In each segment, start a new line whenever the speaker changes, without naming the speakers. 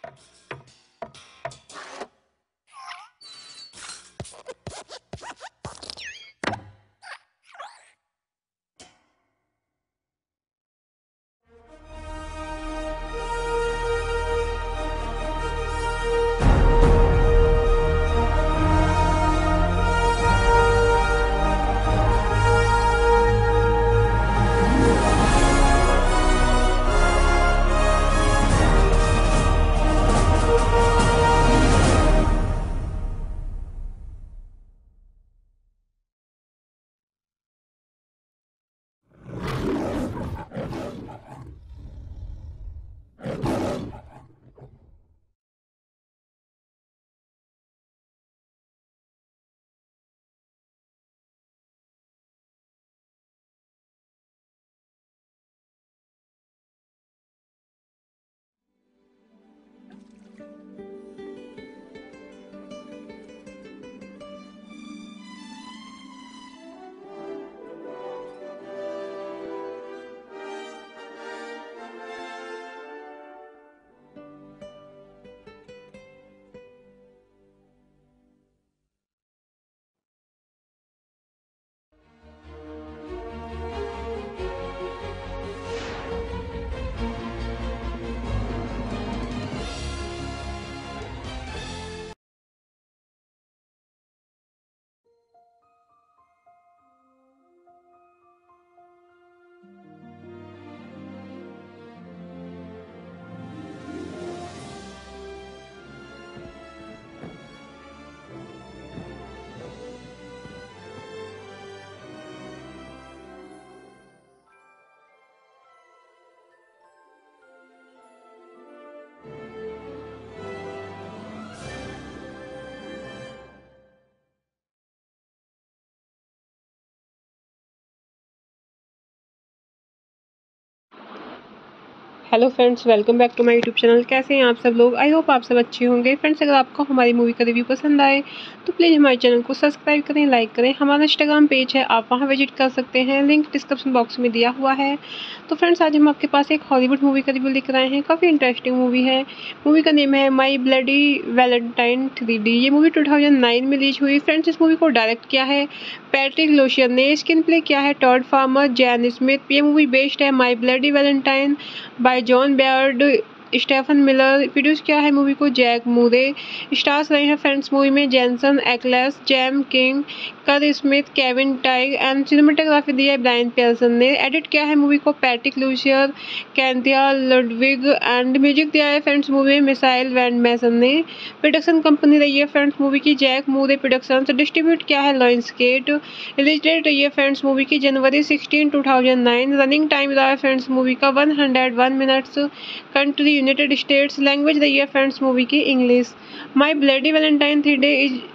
Hello friends, welcome back to my YouTube channel. कैसे हैं आप सब लोग? आई होप आप सब अच्छे होंगे। फ्रेंड्स, अगर आपको हमारी मूवी का रिव्यू पसंद आए तो प्लीज़ हमारे चैनल को सब्सक्राइब करें, लाइक करें। हमारा इंस्टाग्राम पेज है, आप वहां विजिट कर सकते हैं, लिंक डिस्क्रिप्शन बॉक्स में दिया हुआ है। तो फ्रेंड्स, आज हम आपके पास एक हॉलीवुड मूवी का रिव्यू लेकर आए हैं। काफ़ी इंटरेस्टिंग मूवी है। मूवी का नेम है माई ब्लडी वैलेंटाइन 3D। ये मूवी 2009 में रिलीज हुई। फ्रेंड्स, इस मूवी को डायरेक्ट किया है पैट्रिक लोशियन ने। स्क्रीन प्ले किया है टॉड फार्मर, जैन स्मिथ। ये मूवी बेस्ड है माई bloody Valentine by John Beaird, Stephen Miller. Produce किया है मूवी को जैक मूरे। स्टार्स रहे हैं फ्रेंड्स मूवी में Jensen Ackles, Jaime King, Kerr Smith, Kevin Tighe and cinematography दी है ब्रायन पियर्सन ने। एडिट किया है मूवी को Patrick Lussier, Cynthia Ludwig and music दिया है फ्रेंड्स मूवी में मिसाइल वैंड मैसन ने। प्रोडक्शन कंपनी रही है फ्रेंड्स मूवी की जैक मूरे प्रोडक्शंस। डिस्ट्रीब्यूट किया है लॉयंसगेट। रिलीज डेट रही है फ्रेंड्स मूवी की जनवरी 16, 2009। रनिंग टाइम रहा है फ्रेंड्स मूवी का 101 minutes. Country United States. Language रही है फ्रेंड्स मूवी की English. My bloody Valentine 3D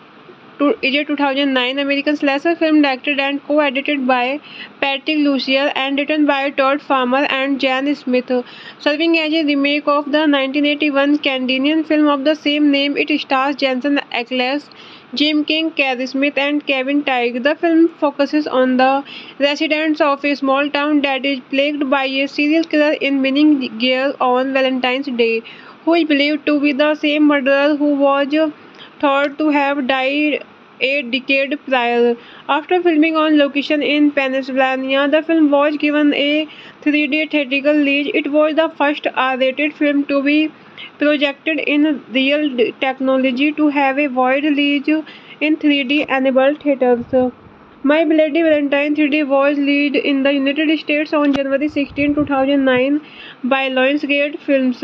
is a 2009 American slasher film directed and co-edited by Patrick Lucier and written by Todd Farmer and Jan Smith. Serving as a remake of the 1981 Canadian film of the same name, it stars Jensen Ackles, Jim King, Carrie Smith, and Kevin Teige. The film focuses on the residents of a small town that is plagued by a serial killer in winning gear on Valentine's Day, who is believed to be the same murderer who was thought to have died a decade prior. After filming on location in Pennsylvania, the film was given a 3D theatrical release. It was the first R-rated film to be projected in real technology to have a wide release in 3D enabled theaters. My Bloody Valentine 3D was released in the United States on January 16, 2009 by Lionsgate Films.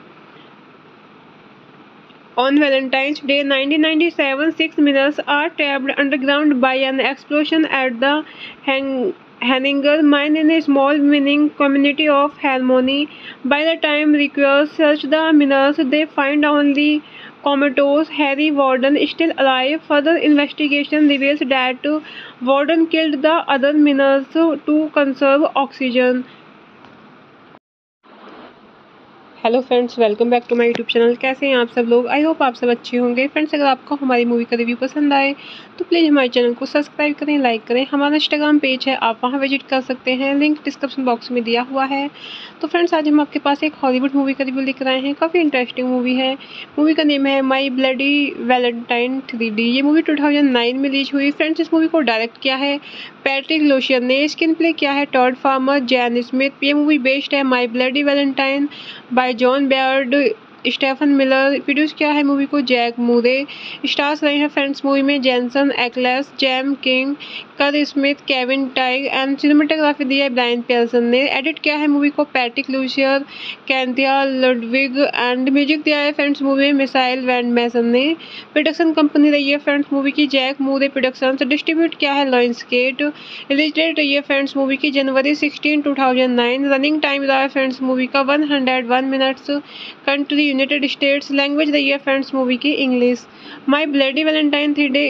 On Valentine's Day 1997, six miners are trapped underground by an explosion at the Henninger mine in a small mining community of Harmony. By the time rescuers search the miners, they find only comatose Harry Warden still alive. Further investigation reveals that Warden killed the other miners to conserve oxygen. Hello friends, welcome back to my YouTube channel. कैसे हैं आप सब लोग? I hope आप सब अच्छे होंगे। Friends, अगर आपको हमारी मूवी का रिव्यू पसंद आए तो प्लीज़ हमारे चैनल को सब्सक्राइब करें, लाइक करें। हमारा इंस्टाग्राम पेज है, आप वहां विजिट कर सकते हैं, लिंक डिस्क्रिप्शन बॉक्स में दिया हुआ है। तो फ्रेंड्स, आज हम आपके पास एक हॉलीवुड मूवी का रिव्यू लेकर आए हैं। काफ़ी इंटरेस्टिंग मूवी है। मूवी का नेम है माई ब्लडी वैलेंटाइन 3D। ये मूवी 2009 में रिलीज हुई। फ्रेंड्स, इस मूवी को डायरेक्ट किया है पैट्रिक लोशियन ने। स्क्रीन प्ले किया है टॉड फार्मर, जैन स्मिथ। ये मूवी बेस्ड है माई bloody Valentine by John Beaird, Stephen Miller. Produce किया है मूवी को जैक मूरे। स्टार्स रहे हैं फ्रेंड्स मूवी में Jensen Ackles, Jaime King, Kerr Smith, Kevin Tighe and cinematography दी है ब्रायन पियर्सन ने। एडिट किया है मूवी को Patrick Lussier, Cynthia Ludwig and music दिया है फ्रेंड्स मूवी में मिसाइल वैंड मैसन ने। प्रोडक्शन कंपनी रही है फ्रेंड्स मूवी की जैक मूरे प्रोडक्शन। डिस्ट्रीब्यूट किया है लॉयंसगेट। रिलीज डेट रही है फ्रेंड्स मूवी की जनवरी 16, 2009। रनिंग टाइम रहा है फ्रेंड्स मूवी का 101 minutes. Country United States. Language रही है फ्रेंड्स मूवी की English. My bloody Valentine 3D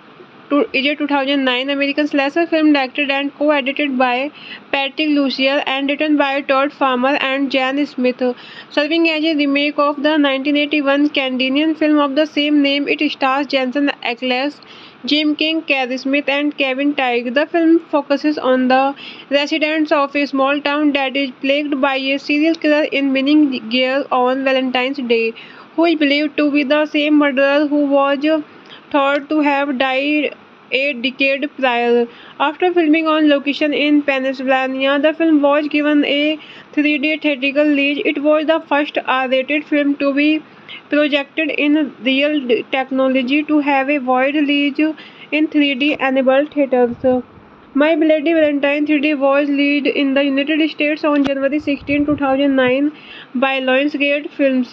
is a 2009 American slasher film directed and co-edited by Patrick Lucier and written by Todd Farmer and Jan Smith. Serving as a remake of the 1981 Canadian film of the same name, it stars Jensen Ackles, Jim King, Carrie Smith, and Kevin Teige. The film focuses on the residents of a small town that is plagued by a serial killer in winning gear on Valentine's Day, who is believed to be the same murderer who was thought to have died a decade prior. After filming on location in Pennsylvania, the film was given a 3D theatrical release. It was the first R-rated film to be projected in real technology to have a wide release in 3D enabled theaters. My Bloody Valentine 3D was released in the United States on January 16, 2009 by Lionsgate Films.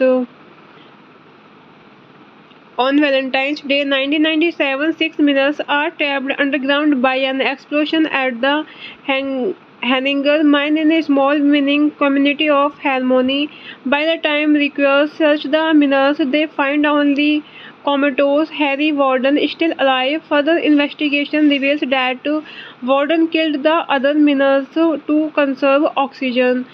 On Valentine's Day 1997, 6 miners are trapped underground by an explosion at the Henninger mine in a small mining community of Harmony. By the time rescuers search the miners, they find only comatose Harry Warden still alive. Further investigation reveals that Warden killed the other miners to conserve oxygen.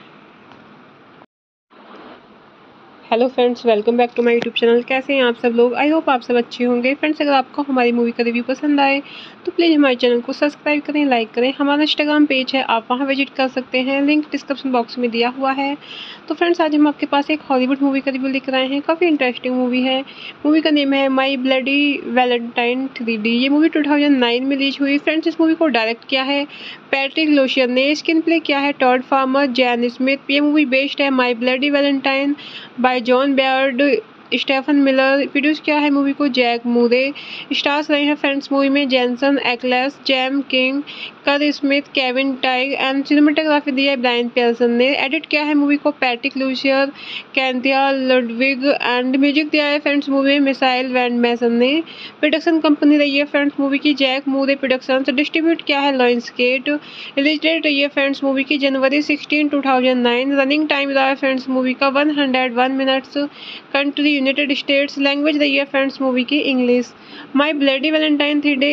Hello friends, welcome back to my YouTube channel. कैसे हैं आप सब लोग? I hope आप सब अच्छे होंगे। Friends, अगर आपको हमारी मूवी का रिव्यू पसंद आए तो प्लीज़ हमारे चैनल को सब्सक्राइब करें, लाइक करें। हमारा इंस्टाग्राम पेज है, आप वहां विजिट कर सकते हैं, लिंक डिस्क्रिप्शन बॉक्स में दिया हुआ है। तो फ्रेंड्स, आज हम आपके पास एक हॉलीवुड मूवी का रिव्यू लेकर आए हैं। काफ़ी इंटरेस्टिंग मूवी है। मूवी का नेम है माई ब्लडी वैलेंटाइन 3D। ये मूवी 2009 में रिलीज हुई। फ्रेंड्स, इस मूवी को डायरेक्ट किया है पैट्रिक लोशियन ने। स्क्रीन प्ले किया है टॉड फार्मर, जैन स्मिथ। ये मूवी बेस्ड है माई bloody Valentine by John Beaird, Stephen Miller. Produce किया है मूवी को जैक मूरे। स्टार्स रहे हैं फ्रेंड्स मूवी में Jensen Ackles, Jaime King, Kerr Smith, Kevin Tighe and cinematography दी है ब्रायन पियर्सन ने। एडिट किया है मूवी को Patrick Lussier, Cynthia Ludwig and music दिया है फ्रेंड्स मूवी में मिसाइल वैंड मैसन ने। प्रोडक्शन कंपनी रही है फ्रेंड्स मूवी की जैक मूरे प्रोडक्शन। डिस्ट्रीब्यूट किया है लॉयंसगेट। रिलीज डेट रही है फ्रेंड्स मूवी की जनवरी 16, 2009। रनिंग टाइम रहा है फ्रेंड्स मूवी का 101 minutes. Country United States. Language रही है फ्रेंड्स मूवी की English. My bloody Valentine 3D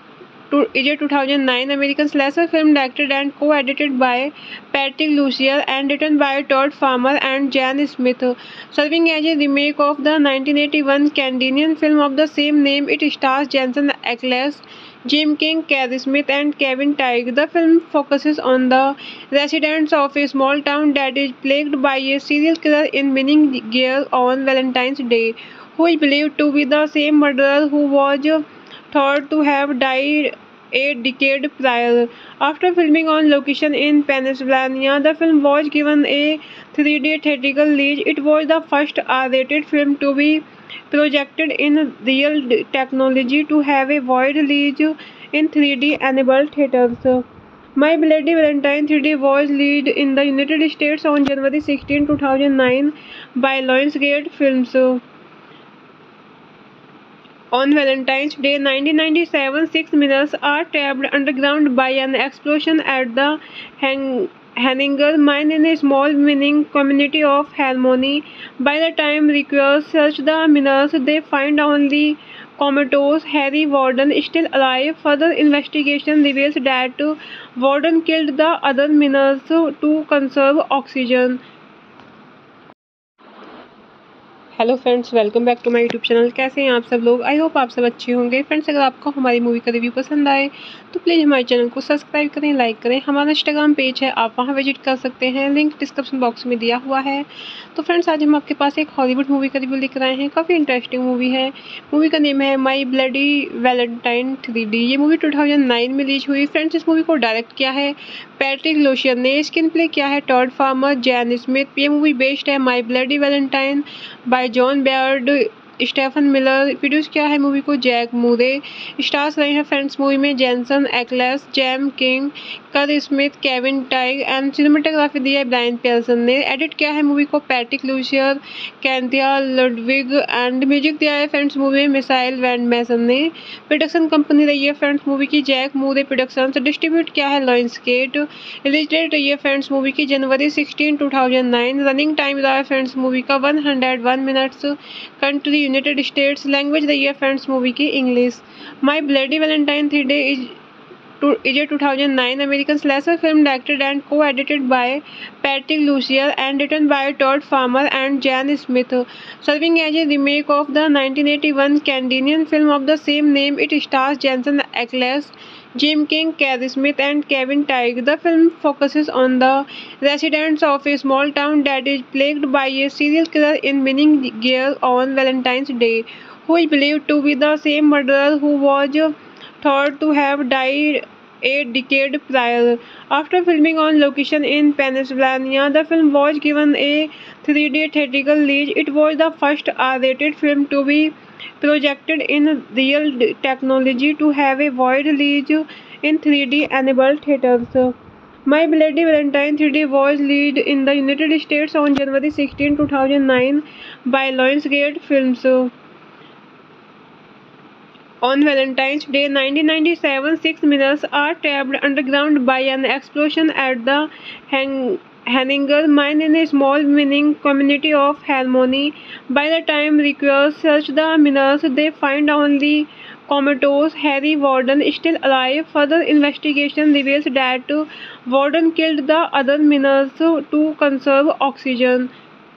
is a 2009 American slasher film directed and co-edited by Patrick Lucier and written by Todd Farmer and Jan Smith. Serving as a remake of the 1981 Canadian film of the same name, it stars Jensen Ackles, Jim King, Carrie Smith, and Kevin Teige. The film focuses on the residents of a small town that is plagued by a serial killer in winning gear on Valentine's Day, who is believed to be the same murderer who was thought to have died a decade prior. After filming on location in Pennsylvania, the film was given a 3D theatrical release. It was the first R-rated film to be projected in real technology to have a wide release in 3D enabled theaters. My Bloody Valentine 3D was released in the United States on January 16, 2009 by Lionsgate Films. On Valentine's Day 1997, 6 miners are trapped underground by an explosion at the Henninger mine in a small mining community of Harmony. By the time rescuers search the miners, they find only comatose Harry Warden still alive. Further investigation reveals that Warden killed the other miners to conserve oxygen. Hello friends, welcome back to my YouTube channel. कैसे हैं आप सब लोग? I hope आप सब अच्छे होंगे। Friends, अगर आपको हमारी मूवी का रिव्यू पसंद आए तो प्लीज़ हमारे चैनल को सब्सक्राइब करें, लाइक करें। हमारा इंस्टाग्राम पेज है, आप वहां विजिट कर सकते हैं, लिंक डिस्क्रिप्शन बॉक्स में दिया हुआ है। तो फ्रेंड्स, आज हम आपके पास एक हॉलीवुड मूवी का रिव्यू लेकर आए हैं। काफ़ी इंटरेस्टिंग मूवी है। मूवी का नेम है माई ब्लडी वैलेंटाइन 3D। ये मूवी 2009 में रिलीज हुई। फ्रेंड्स, इस मूवी को डायरेक्ट किया है पैट्रिक लोशियन ने। स्क्रीन प्ले किया है टॉड फार्मर, जैन स्मिथ। ये मूवी बेस्ड है माई bloody Valentine by John Beaird, Stephen Miller. Produce किया है मूवी को जैक मूरे। स्टार्स रहे हैं फ्रेंड्स मूवी में Jensen Ackles, Jaime King, Kerr Smith, Kevin Tighe and cinematography दी है ब्रायन पियर्सन ने। एडिट किया है मूवी को Patrick Lussier, Cynthia Ludwig and music दिया है फ्रेंड्स मूवी में मिसाइल वैंड मैसन ने। प्रोडक्शन कंपनी रही है फ्रेंड्स मूवी की जैक मूरे प्रोडक्शन। डिस्ट्रीब्यूट किया है लॉयंसगेट। रिलीज डेट रही है फ्रेंड्स मूवी की जनवरी 16, 2009। रनिंग टाइम रहा है फ्रेंड्स मूवी का 101 minutes. Country United States. Language रही है फ्रेंड्स मूवी की English. My bloody Valentine 3D is a 2009 American slasher film directed and co-edited by Patrick Lucier and written by Todd Farmer and Jan Smith. Serving as a remake of the 1981 Canadian film of the same name, it stars Jensen Ackles, Jim King, Carrie Smith, and Kevin Teige. The film focuses on the residents of a small town that is plagued by a serial killer in winning gear on Valentine's Day, who is believed to be the same murderer who was thought to have died a decade prior. After filming on location in Pennsylvania, the film was given a 3D theatrical release. It was the first R-rated film to be projected in real technology to have a wide release in 3D enabled theaters. My Bloody Valentine 3D was released in the United States on January 16, 2009 by Lionsgate Films. On Valentine's Day 1997, 6 miners are trapped underground by an explosion at the Henninger mine in a small mining community of Harmony. By the time rescuers search the miners, they find only comatose Harry Warden still alive. Further investigation reveals that Warden killed the other miners to conserve oxygen.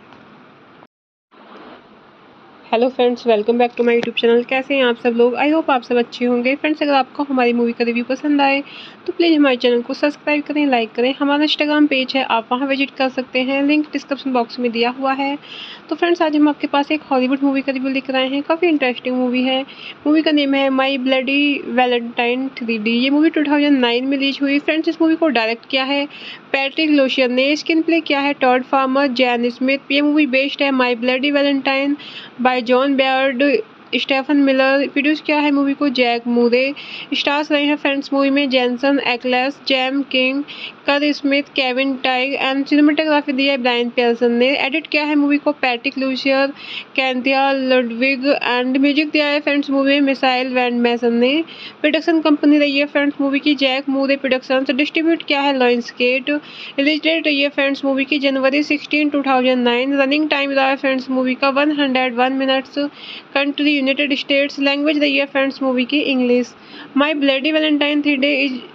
Hello friends, welcome back to my YouTube channel. कैसे हैं आप सब लोग? I hope आप सब अच्छे होंगे। Friends, अगर आपको हमारी मूवी का रिव्यू पसंद आए तो प्लीज़ हमारे चैनल को सब्सक्राइब करें, लाइक करें। हमारा इंस्टाग्राम पेज है, आप वहां विजिट कर सकते हैं, लिंक डिस्क्रिप्शन बॉक्स में दिया हुआ है। तो फ्रेंड्स, आज हम आपके पास एक हॉलीवुड मूवी का रिव्यू लेकर आए हैं। काफ़ी इंटरेस्टिंग मूवी है। मूवी का नेम है माई ब्लडी वैलेंटाइन 3D। ये मूवी 2009 में रिलीज हुई। फ्रेंड्स, इस मूवी को डायरेक्ट किया है पैट्रिक लोशियन ने। स्क्रीन प्ले किया है टॉड फार्मर, जैन स्मिथ। ये मूवी बेस्ड है माई bloody Valentine by John Beaird, Stephen Miller. Produce किया है मूवी को जैक मूरे। स्टार्स रहे हैं फ्रेंड्स मूवी में Jensen Ackles, Jaime King, Kerr Smith, Kevin Tighe and cinematography दी है ब्रायन पियर्सन ने। एडिट किया है मूवी को Patrick Lussier, Cynthia Ludwig and music दिया है फ्रेंड्स मूवी में मिसाइल वैंड मैसन ने। प्रोडक्शन कंपनी रही है फ्रेंड्स मूवी की जैक मूरे प्रोडक्शन। डिस्ट्रीब्यूट किया है लॉयंसगेट। रिलीज डेट रही है फ्रेंड्स मूवी की जनवरी 16, 2009। रनिंग टाइम रहा है फ्रेंड्स मूवी का 101 minutes. Country United States. Language रही है फ्रेंड्स मूवी की English. My bloody Valentine 3D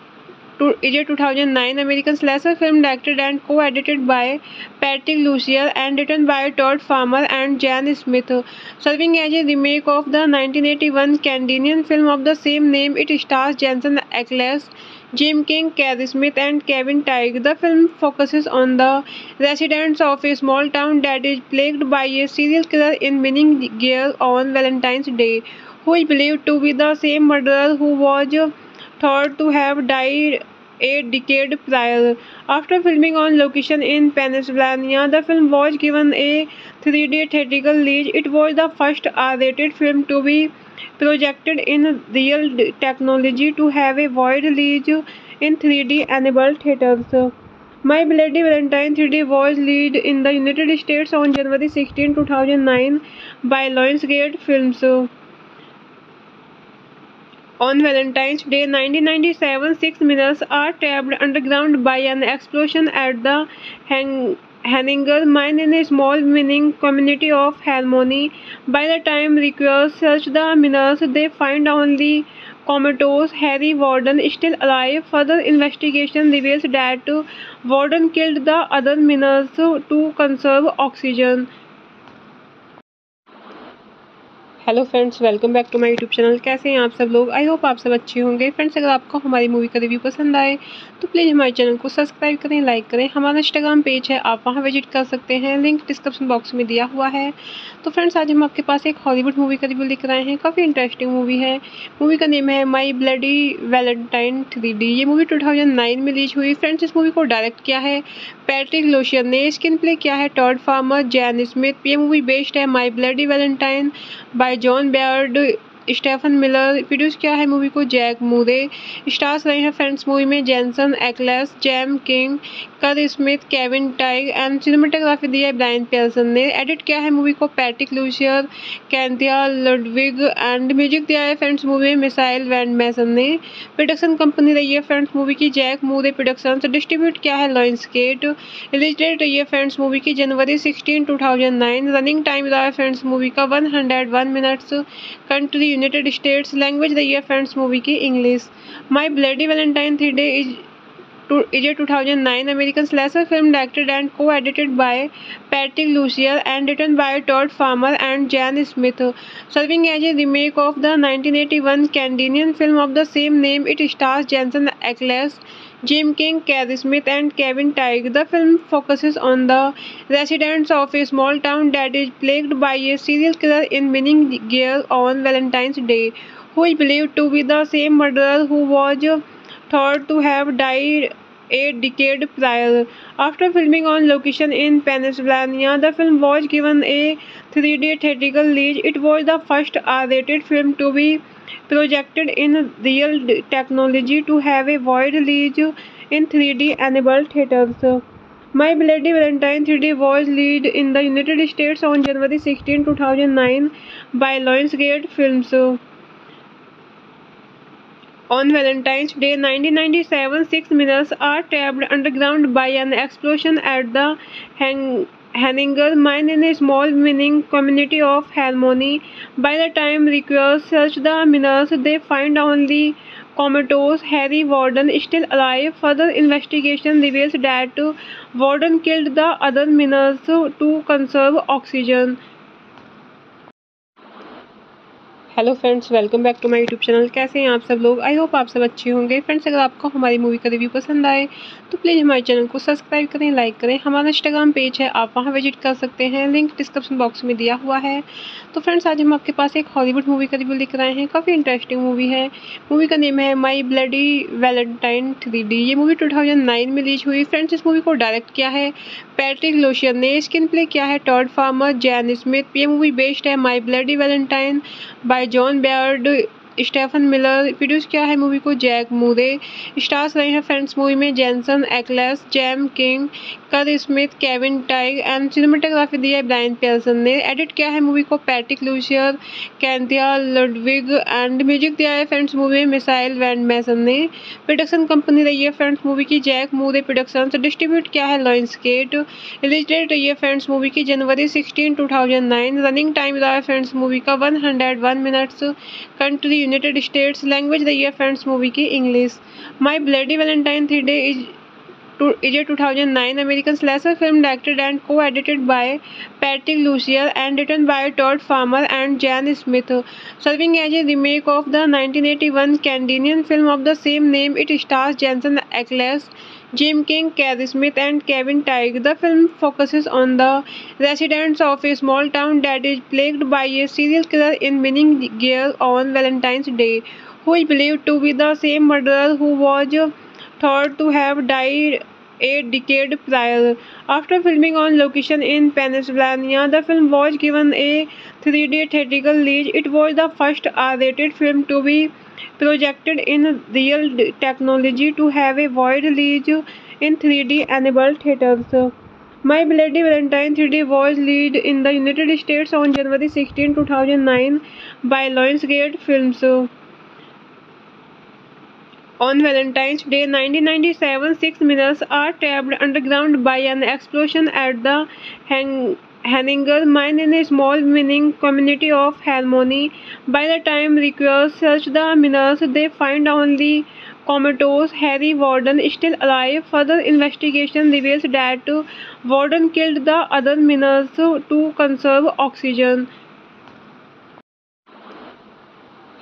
is a 2009 American slasher film directed and co-edited by Patrick Lucier and written by Todd Farmer and Jan Smith. Serving as a remake of the 1981 Canadian film of the same name, it stars Jensen Ackles, Jim King, Carrie Smith, and Kevin Teige. The film focuses on the residents of a small town that is plagued by a serial killer in winning gear on Valentine's Day, who is believed to be the same murderer who was thought to have died a decade prior. After filming on location in Pennsylvania, the film was given a 3D theatrical release. It was the first R-rated film to be projected in real technology to have a wide release in 3D enabled theaters. My Bloody Valentine 3D was released in the United States on January 16, 2009 by Lionsgate Films. On Valentine's Day 1997, 6 miners are trapped underground by an explosion at the Henninger mine in a small mining community of Harmony. By the time rescuers search the miners, they find only comatose Harry Warden still alive. Further investigation reveals that Warden killed the other miners to conserve oxygen. Hello friends, welcome back to my YouTube channel. कैसे हैं आप सब लोग? I hope आप सब अच्छे होंगे। Friends, अगर आपको हमारी मूवी का रिव्यू पसंद आए तो प्लीज़ हमारे चैनल को सब्सक्राइब करें, लाइक करें। हमारा इंस्टाग्राम पेज है, आप वहां विजिट कर सकते हैं, लिंक डिस्क्रिप्शन बॉक्स में दिया हुआ है। तो फ्रेंड्स, आज हम आपके पास एक हॉलीवुड मूवी का रिव्यू लेकर आए हैं। काफ़ी इंटरेस्टिंग मूवी है। मूवी का नेम है माई ब्लडी वैलेंटाइन 3D। ये मूवी 2009 में रिलीज हुई। फ्रेंड्स, इस मूवी को डायरेक्ट किया है पैट्रिक लोशियन ने। स्क्रीन प्ले किया है टॉड फार्मर, जैन स्मिथ। ये मूवी बेस्ड है माई bloody Valentine by John Beaird, Stephen Miller. Produce किया है मूवी को जैक मूरे। स्टार्स रहे हैं फ्रेंड्स मूवी में Jensen Ackles, Jaime King, Kerr Smith, Kevin Tighe and cinematography दी है ब्रायन पियर्सन ने। एडिट किया है मूवी को Patrick Lussier, Cynthia Ludwig and music दिया है फ्रेंड्स मूवी में मिसाइल वैंड मैसन ने। प्रोडक्शन कंपनी रही है फ्रेंड्स मूवी की जैक मूरे प्रोडक्शंस। डिस्ट्रीब्यूट किया है लॉयंसगेट। रिलीज डेट रही है फ्रेंड्स मूवी की जनवरी 16, 2009। रनिंग टाइम रहा है फ्रेंड्स मूवी का 101 minutes. Country United States. Language रही है फ्रेंड्स मूवी की English. My bloody Valentine 3D is a 2009 American slasher film directed and co-edited by Patrick Lucier and written by Todd Farmer and Jan Smith. Serving as a remake of the 1981 Canadian film of the same name, it stars Jensen Ackles, Jim King, Carrie Smith, and Kevin Teige. The film focuses on the residents of a small town that is plagued by a serial killer in winning gear on Valentine's Day, who is believed to be the same murderer who was thought to have died a decade prior. After filming on location in Pennsylvania, the film was given a 3D theatrical release. It was the first R-rated film to be projected in real technology to have a wide release in 3D enabled theaters. My Bloody Valentine 3D was released in the United States on January 16, 2009 by Lionsgate Films. On Valentine's Day 1997, 6 miners are trapped underground by an explosion at the Henninger mine in a small mining community of Harmony. By the time rescuers search the miners, they find only comatose Harry Warden still alive. Further investigation reveals that Warden killed the other miners to conserve oxygen. Hello friends, welcome back to my YouTube channel. कैसे हैं आप सब लोग? I hope आप सब अच्छे होंगे। Friends, अगर आपको हमारी मूवी का रिव्यू पसंद आए तो प्लीज़ हमारे चैनल को सब्सक्राइब करें, लाइक करें। हमारा इंस्टाग्राम पेज है, आप वहां विजिट कर सकते हैं, लिंक डिस्क्रिप्शन बॉक्स में दिया हुआ है। तो फ्रेंड्स, आज हम आपके पास एक हॉलीवुड मूवी का रिव्यू लेकर आए हैं। काफ़ी इंटरेस्टिंग मूवी है। मूवी का नेम है माई ब्लडी वैलेंटाइन 3D। ये मूवी 2009 में रिलीज हुई। फ्रेंड्स, इस मूवी को डायरेक्ट किया है पैट्रिक लोशियन ने। स्क्रीन प्ले किया है टॉड फार्मर, जैन स्मिथ। ये मूवी बेस्ड है माई bloody Valentine by John Beaird, Stephen Miller. Produce किया है मूवी को जैक मूरे। स्टार्स रहे हैं फ्रेंड्स मूवी में Jensen Ackles, Jaime King, Kerr Smith, Kevin Tighe and cinematography दी है ब्रायन पियर्सन ने। एडिट किया है मूवी को Patrick Lussier, Cynthia Ludwig and music दिया है फ्रेंड्स मूवी में मिसाइल वैंड मैसन ने। प्रोडक्शन कंपनी रही है फ्रेंड्स मूवी की जैक मूरे प्रोडक्शंस। डिस्ट्रीब्यूट किया है लॉयंसगेट। रिलीज डेट रही है फ्रेंड्स मूवी की जनवरी 16, 2009। रनिंग टाइम रहा है फ्रेंड्स मूवी का 101 minutes. Country United States. Language रही है फ्रेंड्स मूवी की English. My bloody Valentine 3D is a 2009 American slasher film directed and co-edited by Patrick Lucier and written by Todd Farmer and Jan Smith. Serving as a remake of the 1981 Canadian film of the same name, it stars Jensen Ackles, Jim King, Carrie Smith, and Kevin Teige. The film focuses on the residents of a small town that is plagued by a serial killer in winning gear on Valentine's Day, who is believed to be the same murderer who was thought to have died a decade prior. After filming on location in Pennsylvania, the film was given a 3D theatrical release. It was the first R-rated film to be projected in real technology to have a wide release in 3D enabled theaters. My Bloody Valentine 3D was released in the United States on January 16, 2009 by Lionsgate Films. On Valentine's Day 1997, 6 miners are trapped underground by an explosion at the Henninger mine in a small mining community of Harmony. By the time rescuers search the miners, they find only comatose Harry Warden still alive. Further investigation reveals that Warden killed the other miners to conserve oxygen.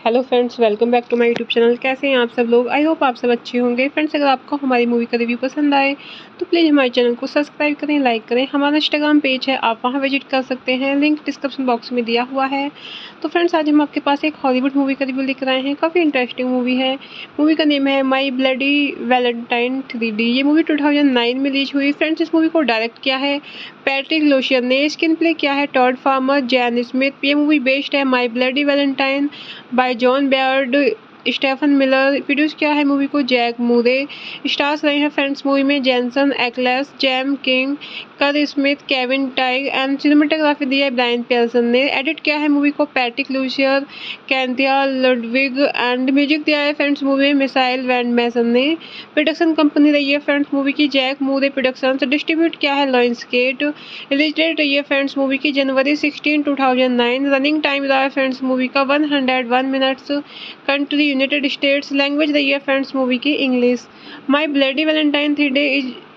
Hello friends, welcome back to my YouTube channel. कैसे हैं आप सब लोग? I hope आप सब अच्छे होंगे। Friends, अगर आपको हमारी मूवी का रिव्यू पसंद आए तो प्लीज़ हमारे चैनल को सब्सक्राइब करें, लाइक करें। हमारा इंस्टाग्राम पेज है, आप वहां विजिट कर सकते हैं, लिंक डिस्क्रिप्शन बॉक्स में दिया हुआ है। तो फ्रेंड्स, आज हम आपके पास एक हॉलीवुड मूवी का रिव्यू लेकर आए हैं। काफ़ी इंटरेस्टिंग मूवी है। मूवी का नेम है माई ब्लडी वैलेंटाइन 3D। ये मूवी 2009 में रिलीज हुई। फ्रेंड्स, इस मूवी को डायरेक्ट किया है पैट्रिक लोशियन ने। स्क्रीन प्ले किया है टॉड फार्मर, जैन स्मिथ। ये मूवी बेस्ड है माई bloody Valentine by John Beaird, Stephen Miller. Produce किया है मूवी को जैक मूरे। स्टार्स रहे हैं फ्रेंड्स मूवी में Jensen Ackles, Jaime King, Kerr Smith, Kevin Tighe and cinematography दी है ब्रायन पियर्सन ने। एडिट किया है मूवी को Patrick Lussier, Cynthia Ludwig and music दिया है फ्रेंड्स मूवी में मिसाइल वैंड मैसन ने। प्रोडक्शन कंपनी रही है फ्रेंड्स मूवी की जैक मूरे प्रोडक्शन। डिस्ट्रीब्यूट किया है लॉयंसगेट। रिलीज डेट रही है फ्रेंड्स मूवी की जनवरी 16, 2009। रनिंग टाइम रहा है फ्रेंड्स मूवी का 101 minutes. Country United States. Language रही है फ्रेंड्स मूवी की English. My bloody Valentine 3D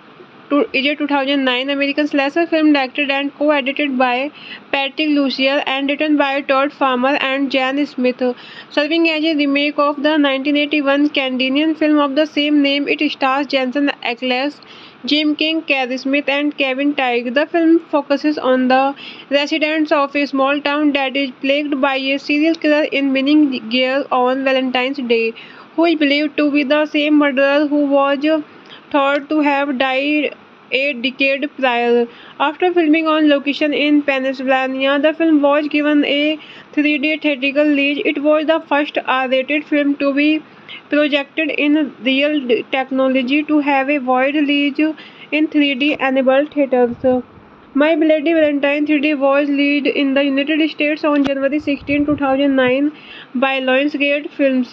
is a 2009 American slasher film directed and co-edited by Patrick Lucier and written by Todd Farmer and Jan Smith. Serving as a remake of the 1981 Canadian film of the same name, it stars Jensen Ackles, Jim King, Carrie Smith, and Kevin Teige. The film focuses on the residents of a small town that is plagued by a serial killer in winning gear on Valentine's Day, who is believed to be the same murderer who was thought to have died a decade prior. After filming on location in Pennsylvania, the film was given a 3D theatrical release. It was the first R-rated film to be projected in real technology to have a wide release in 3D enabled theaters. My Bloody Valentine 3D was released in the United States on January 16, 2009 by Lionsgate Films.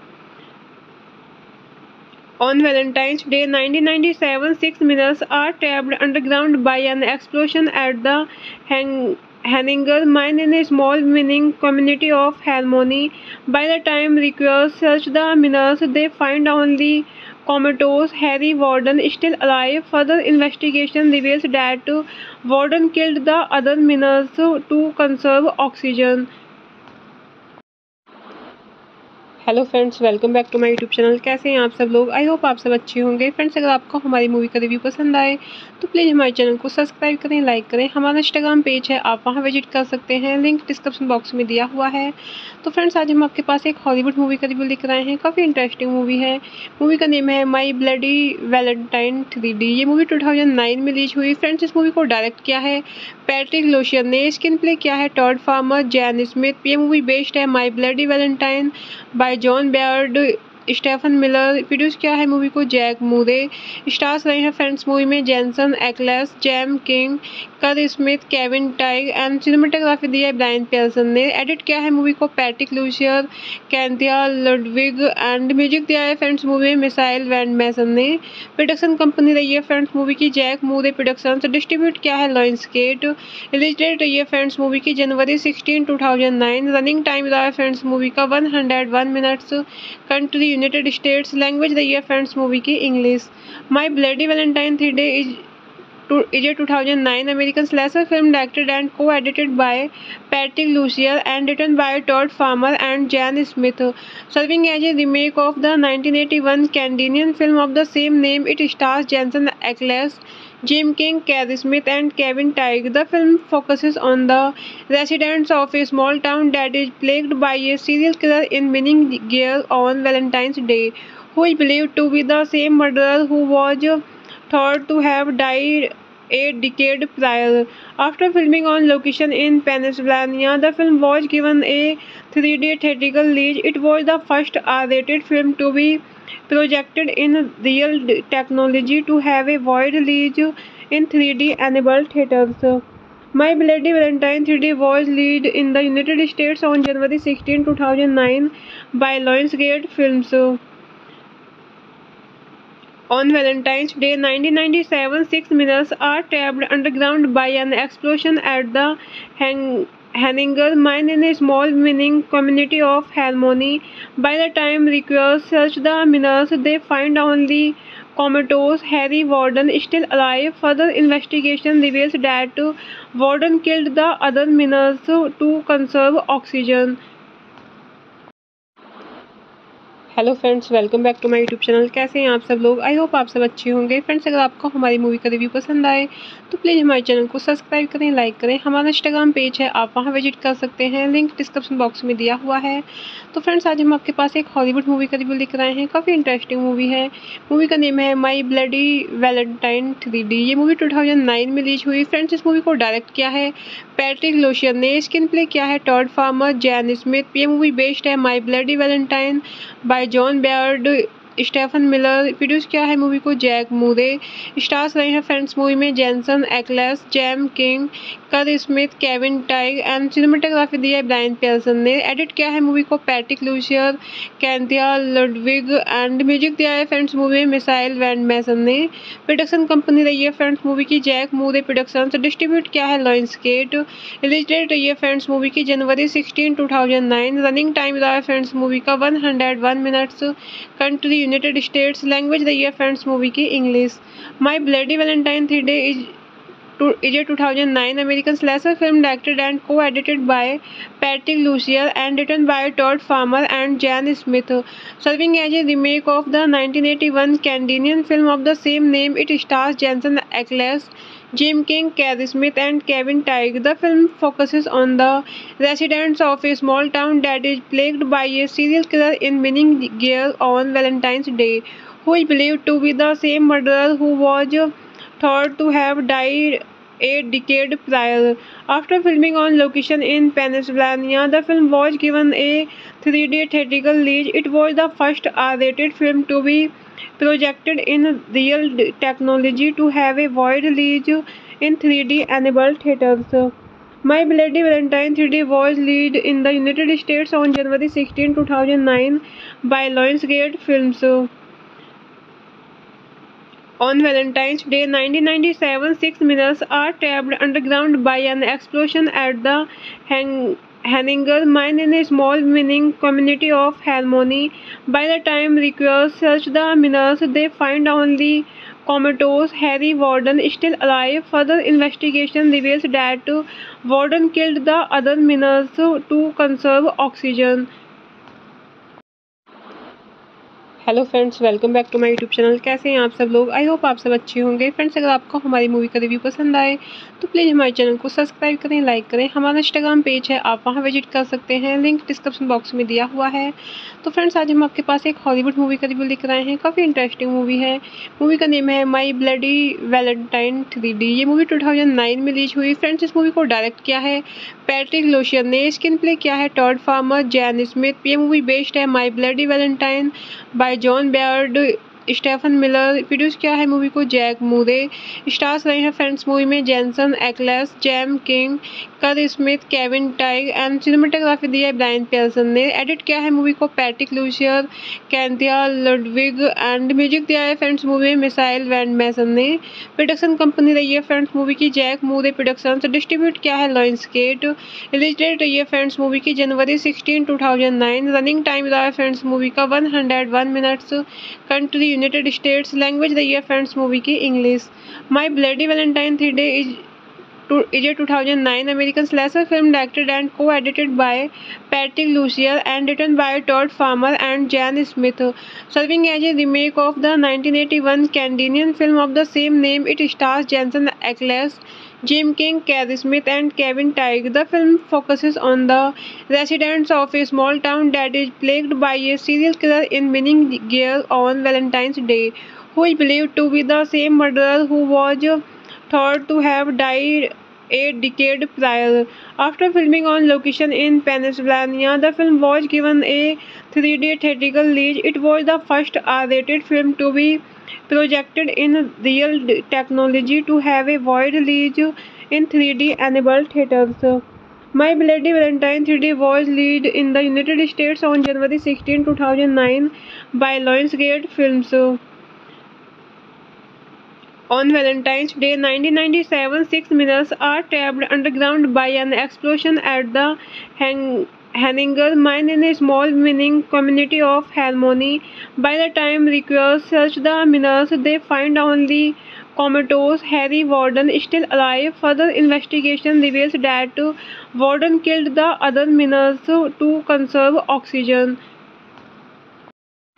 On Valentine's Day 1997, 6 miners are trapped underground by an explosion at the Henninger mine in a small mining community of Harmony. By the time rescuers search the miners, they find only comatose Harry Warden still alive. Further investigation reveals that Warden killed the other miners to conserve oxygen. Hello friends, welcome back to my YouTube channel. कैसे हैं आप सब लोग? I hope आप सब अच्छे होंगे। Friends, अगर आपको हमारी मूवी का रिव्यू पसंद आए तो प्लीज़ हमारे चैनल को सब्सक्राइब करें, लाइक करें। हमारा इंस्टाग्राम पेज है, आप वहां विजिट कर सकते हैं, लिंक डिस्क्रिप्शन बॉक्स में दिया हुआ है। तो फ्रेंड्स, आज हम आपके पास एक हॉलीवुड मूवी का रिव्यू लेकर आए हैं। काफ़ी इंटरेस्टिंग मूवी है। मूवी का नेम है माई ब्लडी वैलेंटाइन 3D। ये मूवी 2009 में रिलीज हुई। फ्रेंड्स, इस मूवी को डायरेक्ट किया है पैट्रिक लोशियन ने। स्क्रीन प्ले किया है टॉड फार्मर, जैन स्मिथ। ये मूवी बेस्ड है माई bloody Valentine by John Beaird, Stephen Miller. Produce किया है मूवी को जैक मूरे। स्टार्स रहे हैं फ्रेंड्स मूवी में Jensen Ackles, Jaime King, Kerr Smith, Kevin Tighe and cinematography दी है ब्रायन पियर्सन ने। एडिट किया है मूवी को Patrick Lussier, Cynthia Ludwig and music दिया है फ्रेंड्स मूवी में मिसाइल वैंड मैसन ने। प्रोडक्शन कंपनी रही है फ्रेंड्स मूवी की जैक मूरे प्रोडक्शन। डिस्ट्रीब्यूट किया है लॉयंसगेट। रिलीज डेट रही है फ्रेंड्स मूवी की जनवरी 16, 2009। रनिंग टाइम रहा है फ्रेंड्स मूवी का 101 minutes. Country United States. Language रही है फ्रेंड्स मूवी की English. My bloody Valentine 3D is a 2009 American slasher film directed and co-edited by Patrick Lucier and written by Todd Farmer and Jan Smith. Serving as a remake of the 1981 Canadian film of the same name, it stars Jensen Ackles, Jim King, Carrie Smith, and Kevin Teige. The film focuses on the residents of a small town that is plagued by a serial killer in winning gear on Valentine's Day, who is believed to be the same murderer who was thought to have died a decade prior. After filming on location in Pennsylvania, the film was given a 3D theatrical release. It was the first R-rated film to be projected in real technology to have a wide release in 3D enabled theaters. My Bloody Valentine 3D was released in the United States on January 16, 2009 by Lionsgate Films. On Valentine's Day 1997, 6 miners are trapped underground by an explosion at the Henninger mine in a small mining community of Harmony. By the time rescuers search the miners, they find only comatose Harry Warden still alive. Further investigation reveals that Warden killed the other miners to conserve oxygen. Hello friends, welcome back to my YouTube channel. कैसे हैं आप सब लोग? I hope आप सब अच्छे होंगे। Friends, अगर आपको हमारी मूवी का रिव्यू पसंद आए तो प्लीज़ हमारे चैनल को सब्सक्राइब करें, लाइक करें। हमारा इंस्टाग्राम पेज है, आप वहां विजिट कर सकते हैं, लिंक डिस्क्रिप्शन बॉक्स में दिया हुआ है। तो फ्रेंड्स, आज हम आपके पास एक हॉलीवुड मूवी का रिव्यू लेकर आए हैं। काफ़ी इंटरेस्टिंग मूवी है। मूवी का नेम है माई ब्लडी वैलेंटाइन 3D। ये मूवी 2009 में रिलीज हुई। फ्रेंड्स, इस मूवी को डायरेक्ट किया है पैट्रिक लोशियन ने। स्क्रीन प्ले किया है टॉड फार्मर, जैन स्मिथ। ये मूवी बेस्ड है माई bloody Valentine by John Beaird, Stephen Miller. Produce किया है मूवी को जैक मूरे। स्टार्स रहे हैं फ्रेंड्स मूवी में Jensen Ackles, Jaime King, Kerr Smith, Kevin Tighe and cinematography दी है ब्रायन पियर्सन ने। एडिट किया है मूवी को Patrick Lussier, Cynthia Ludwig and music दिया है फ्रेंड्स मूवी में मिसाइल वैंड मैसन ने। प्रोडक्शन कंपनी रही है फ्रेंड्स मूवी की जैक मूरे प्रोडक्शन। डिस्ट्रीब्यूट किया है लॉयंसगेट। रिलीज डेट रही है फ्रेंड्स मूवी की जनवरी 16, 2009। रनिंग टाइम रहा है फ्रेंड्स मूवी का 101 minutes. Country United States. Language रही है फ्रेंड्स मूवी की English. My bloody Valentine 3D is a 2009 American slasher film directed and co-edited by Patrick Lucier and written by Todd Farmer and Jan Smith. Serving as a remake of the 1981 Canadian film of the same name, it stars Jensen Ackles, Jim King, Carrie Smith, and Kevin Teige. The film focuses on the residents of a small town that is plagued by a serial killer in winning gear on Valentine's Day, who is believed to be the same murderer who was thought to have died a decade prior. After filming on location in Pennsylvania, the film was given a 3D theatrical release. It was the first R-rated film to be projected in real technology to have a wide release in 3D enabled theaters. My Bloody Valentine 3D was released in the United States on January 16, 2009 by Lionsgate Films. On Valentine's Day 1997, 6 miners are trapped underground by an explosion at the Henninger mine in a small mining community of Harmony. By the time rescuers search the miners, they find only comatose Harry Warden still alive. Further investigation reveals that Warden killed the other miners to conserve oxygen. Hello friends, welcome back to my YouTube channel. कैसे हैं आप सब लोग? I hope आप सब अच्छे होंगे। Friends, अगर आपको हमारी मूवी का रिव्यू पसंद आए तो प्लीज़ हमारे चैनल को सब्सक्राइब करें, लाइक करें। हमारा इंस्टाग्राम पेज है, आप वहां विजिट कर सकते हैं, लिंक डिस्क्रिप्शन बॉक्स में दिया हुआ है। तो फ्रेंड्स, आज हम आपके पास एक हॉलीवुड मूवी का रिव्यू लेकर आए हैं। काफ़ी इंटरेस्टिंग मूवी है। मूवी का नेम है माई ब्लडी वैलेंटाइन 3D। ये मूवी 2009 में रिलीज हुई। फ्रेंड्स, इस मूवी को डायरेक्ट किया है पैट्रिक लोशियन ने। स्क्रीन प्ले किया है टॉड फार्मर, जैन स्मिथ। ये मूवी बेस्ड है माई bloody Valentine by John Beaird, Stephen Miller. Produce किया है मूवी को जैक मूरे। स्टार्स रहे हैं फ्रेंड्स मूवी में Jensen Ackles, Jaime King, Kerr Smith, Kevin Tighe and cinematography दी है ब्रायन पियर्सन ने। एडिट किया है मूवी को Patrick Lussier, Cynthia Ludwig and music दिया है फ्रेंड्स मूवी में मिसाइल वैंड मैसन ने। प्रोडक्शन कंपनी रही है फ्रेंड्स मूवी की जैक मूरे प्रोडक्शन। डिस्ट्रीब्यूट किया है लॉयंसगेट। रिलीज डेट रही है फ्रेंड्स मूवी की जनवरी 16, 2009। रनिंग टाइम रहा है फ्रेंड्स मूवी का 101 minutes. Country United States. Language रही है फ्रेंड्स मूवी की English. My bloody Valentine 3D is a 2009 American slasher film directed and co-edited by Patrick Lucier and written by Todd Farmer and Jan Smith. Serving as a remake of the 1981 Canadian film of the same name, it stars Jensen Ackles, Jim King, Carrie Smith, and Kevin Teige. The film focuses on the residents of a small town that is plagued by a serial killer in winning gear on Valentine's Day, who is believed to be the same murderer who was thought to have died a decade prior. After filming on location in Pennsylvania, the film was given a 3D theatrical release. It was the first R-rated film to be projected in real technology to have a wide release in 3D enabled theaters. My Bloody Valentine 3D was released in the United States on January 16, 2009 by Lionsgate Films. On Valentine's Day 1997, 6 miners are trapped underground by an explosion at the Henninger mine in a small mining community of Harmony. By the time rescuers search the miners, they find only comatose Harry Warden still alive. Further investigation reveals that Warden killed the other miners to conserve oxygen.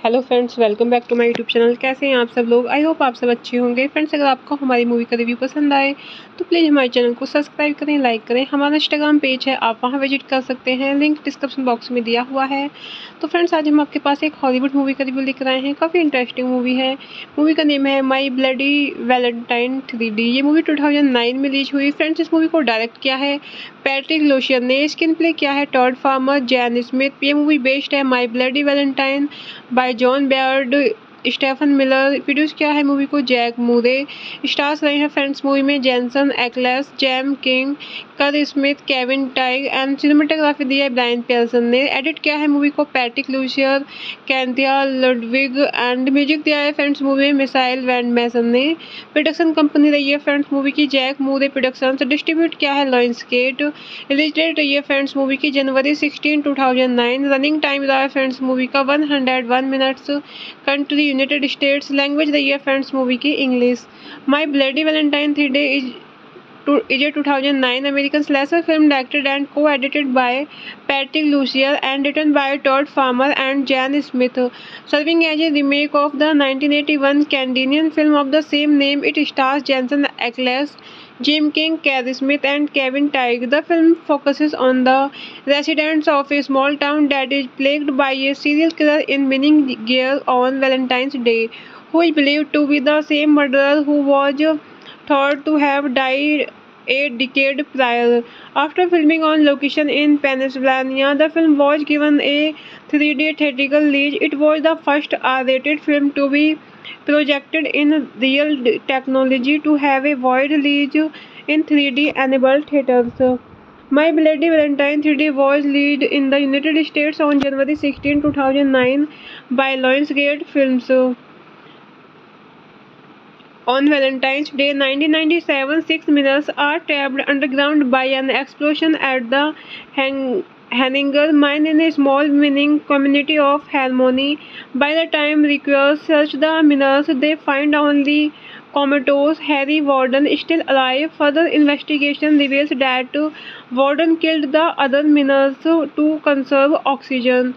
Hello friends, welcome back to my YouTube channel. कैसे हैं आप सब लोग? I hope आप सब अच्छे होंगे। Friends, अगर आपको हमारी मूवी का रिव्यू पसंद आए तो प्लीज़ हमारे चैनल को सब्सक्राइब करें, लाइक करें। हमारा इंस्टाग्राम पेज है, आप वहां विजिट कर सकते हैं, लिंक डिस्क्रिप्शन बॉक्स में दिया हुआ है। तो फ्रेंड्स, आज हम आपके पास एक हॉलीवुड मूवी का रिव्यू लेकर आए हैं। काफ़ी इंटरेस्टिंग मूवी है। मूवी का नेम है माई ब्लडी वैलेंटाइन 3D। ये मूवी 2009 में रिलीज हुई। फ्रेंड्स, इस मूवी को डायरेक्ट किया है पैट्रिक लोशियन ने। स्क्रीन प्ले किया है टॉड फार्मर, जैन स्मिथ। ये मूवी बेस्ड है माई bloody Valentine by John Beaird, Stephen Miller. Produce किया है मूवी को जैक मूरे। स्टार्स रहे हैं फ्रेंड्स मूवी में Jensen Ackles, Jaime King, Kerr Smith, Kevin Tighe and cinematography दी है ब्रायन पियर्सन ने। एडिट किया है मूवी को Patrick Lussier, Cynthia Ludwig and music दिया है फ्रेंड्स मूवी में मिसाइल वैंड मैसन ने। प्रोडक्शन कंपनी रही है फ्रेंड्स मूवी की जैक मूरे प्रोडक्शंस। डिस्ट्रीब्यूट किया है लॉयंसगेट। रिलीज डेट रही है फ्रेंड्स मूवी की जनवरी 16, 2009। रनिंग टाइम रहा है फ्रेंड्स मूवी का 101 minutes. Country United States. Language रही है फ्रेंड्स मूवी की English. My bloody Valentine 3D is a 2009 American slasher film directed and co-edited by Patrick Lucier and written by Todd Farmer and Jan Smith. Serving as a remake of the 1981 Canadian film of the same name, it stars Jensen Ackles, Jim King, Carrie Smith, and Kevin Teige. The film focuses on the residents of a small town that is plagued by a serial killer in winning gear on Valentine's Day, who is believed to be the same murderer who was thought to have died a decade prior. After filming on location in Pennsylvania, the film was given a 3D theatrical release. It was the first R-rated film to be projected in real technology to have a wide release in 3D enabled theaters. My Bloody Valentine 3D was released in the United States on January 16, 2009 by Lionsgate Films. On Valentine's Day 1997, 6 miners are trapped underground by an explosion at the Henninger mine in a small mining community of Harmony. By the time rescuers search the miners, they find only comatose Harry Warden still alive. Further investigation reveals that Warden killed the other miners to conserve oxygen.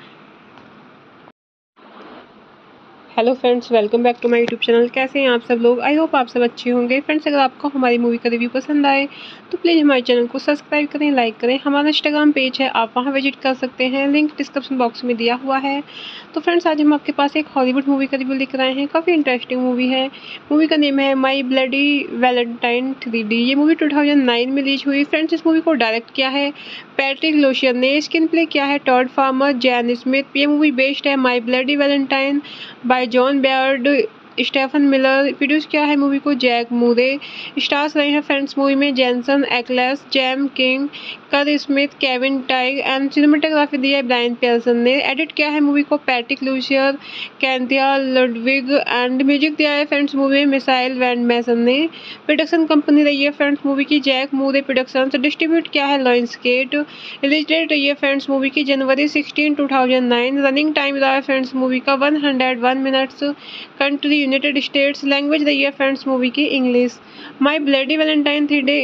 Hello friends, welcome back to my YouTube channel. कैसे हैं आप सब लोग? I hope आप सब अच्छे होंगे। Friends, अगर आपको हमारी मूवी का रिव्यू पसंद आए तो प्लीज़ हमारे चैनल को सब्सक्राइब करें, लाइक करें। हमारा इंस्टाग्राम पेज है, आप वहां विजिट कर सकते हैं, लिंक डिस्क्रिप्शन बॉक्स में दिया हुआ है। तो फ्रेंड्स, आज हम आपके पास एक हॉलीवुड मूवी का रिव्यू लेकर आए हैं। काफ़ी इंटरेस्टिंग मूवी है। मूवी का नेम है माई ब्लडी वैलेंटाइन 3D। ये मूवी 2009 में रिलीज हुई। फ्रेंड्स, इस मूवी को डायरेक्ट किया है पैट्रिक लोशियन ने। स्क्रीन प्ले किया है टॉड फार्मर, जैन स्मिथ। ये मूवी बेस्ड है माई bloody Valentine by John Beaird, Stephen Miller. Produce किया है मूवी को जैक मूरे। स्टार्स रहे हैं फ्रेंड्स मूवी में Jensen Ackles, Jaime King, Kerr Smith, Kevin Tighe and cinematography दी है ब्रायन पियर्सन ने। एडिट किया है मूवी को Patrick Lussier, Cynthia Ludwig and music दिया है फ्रेंड्स मूवी में मिसाइल वैंड मैसन ने। प्रोडक्शन कंपनी रही है फ्रेंड्स मूवी की जैक मूरे प्रोडक्शंस। डिस्ट्रीब्यूट किया है लॉयंसगेट। रिलीज डेट रही है फ्रेंड्स मूवी की जनवरी 16, 2009। रनिंग टाइम रहा है फ्रेंड्स मूवी का 101 minutes. Country United States. Language रही है फ्रेंड्स मूवी की English. My bloody Valentine 3D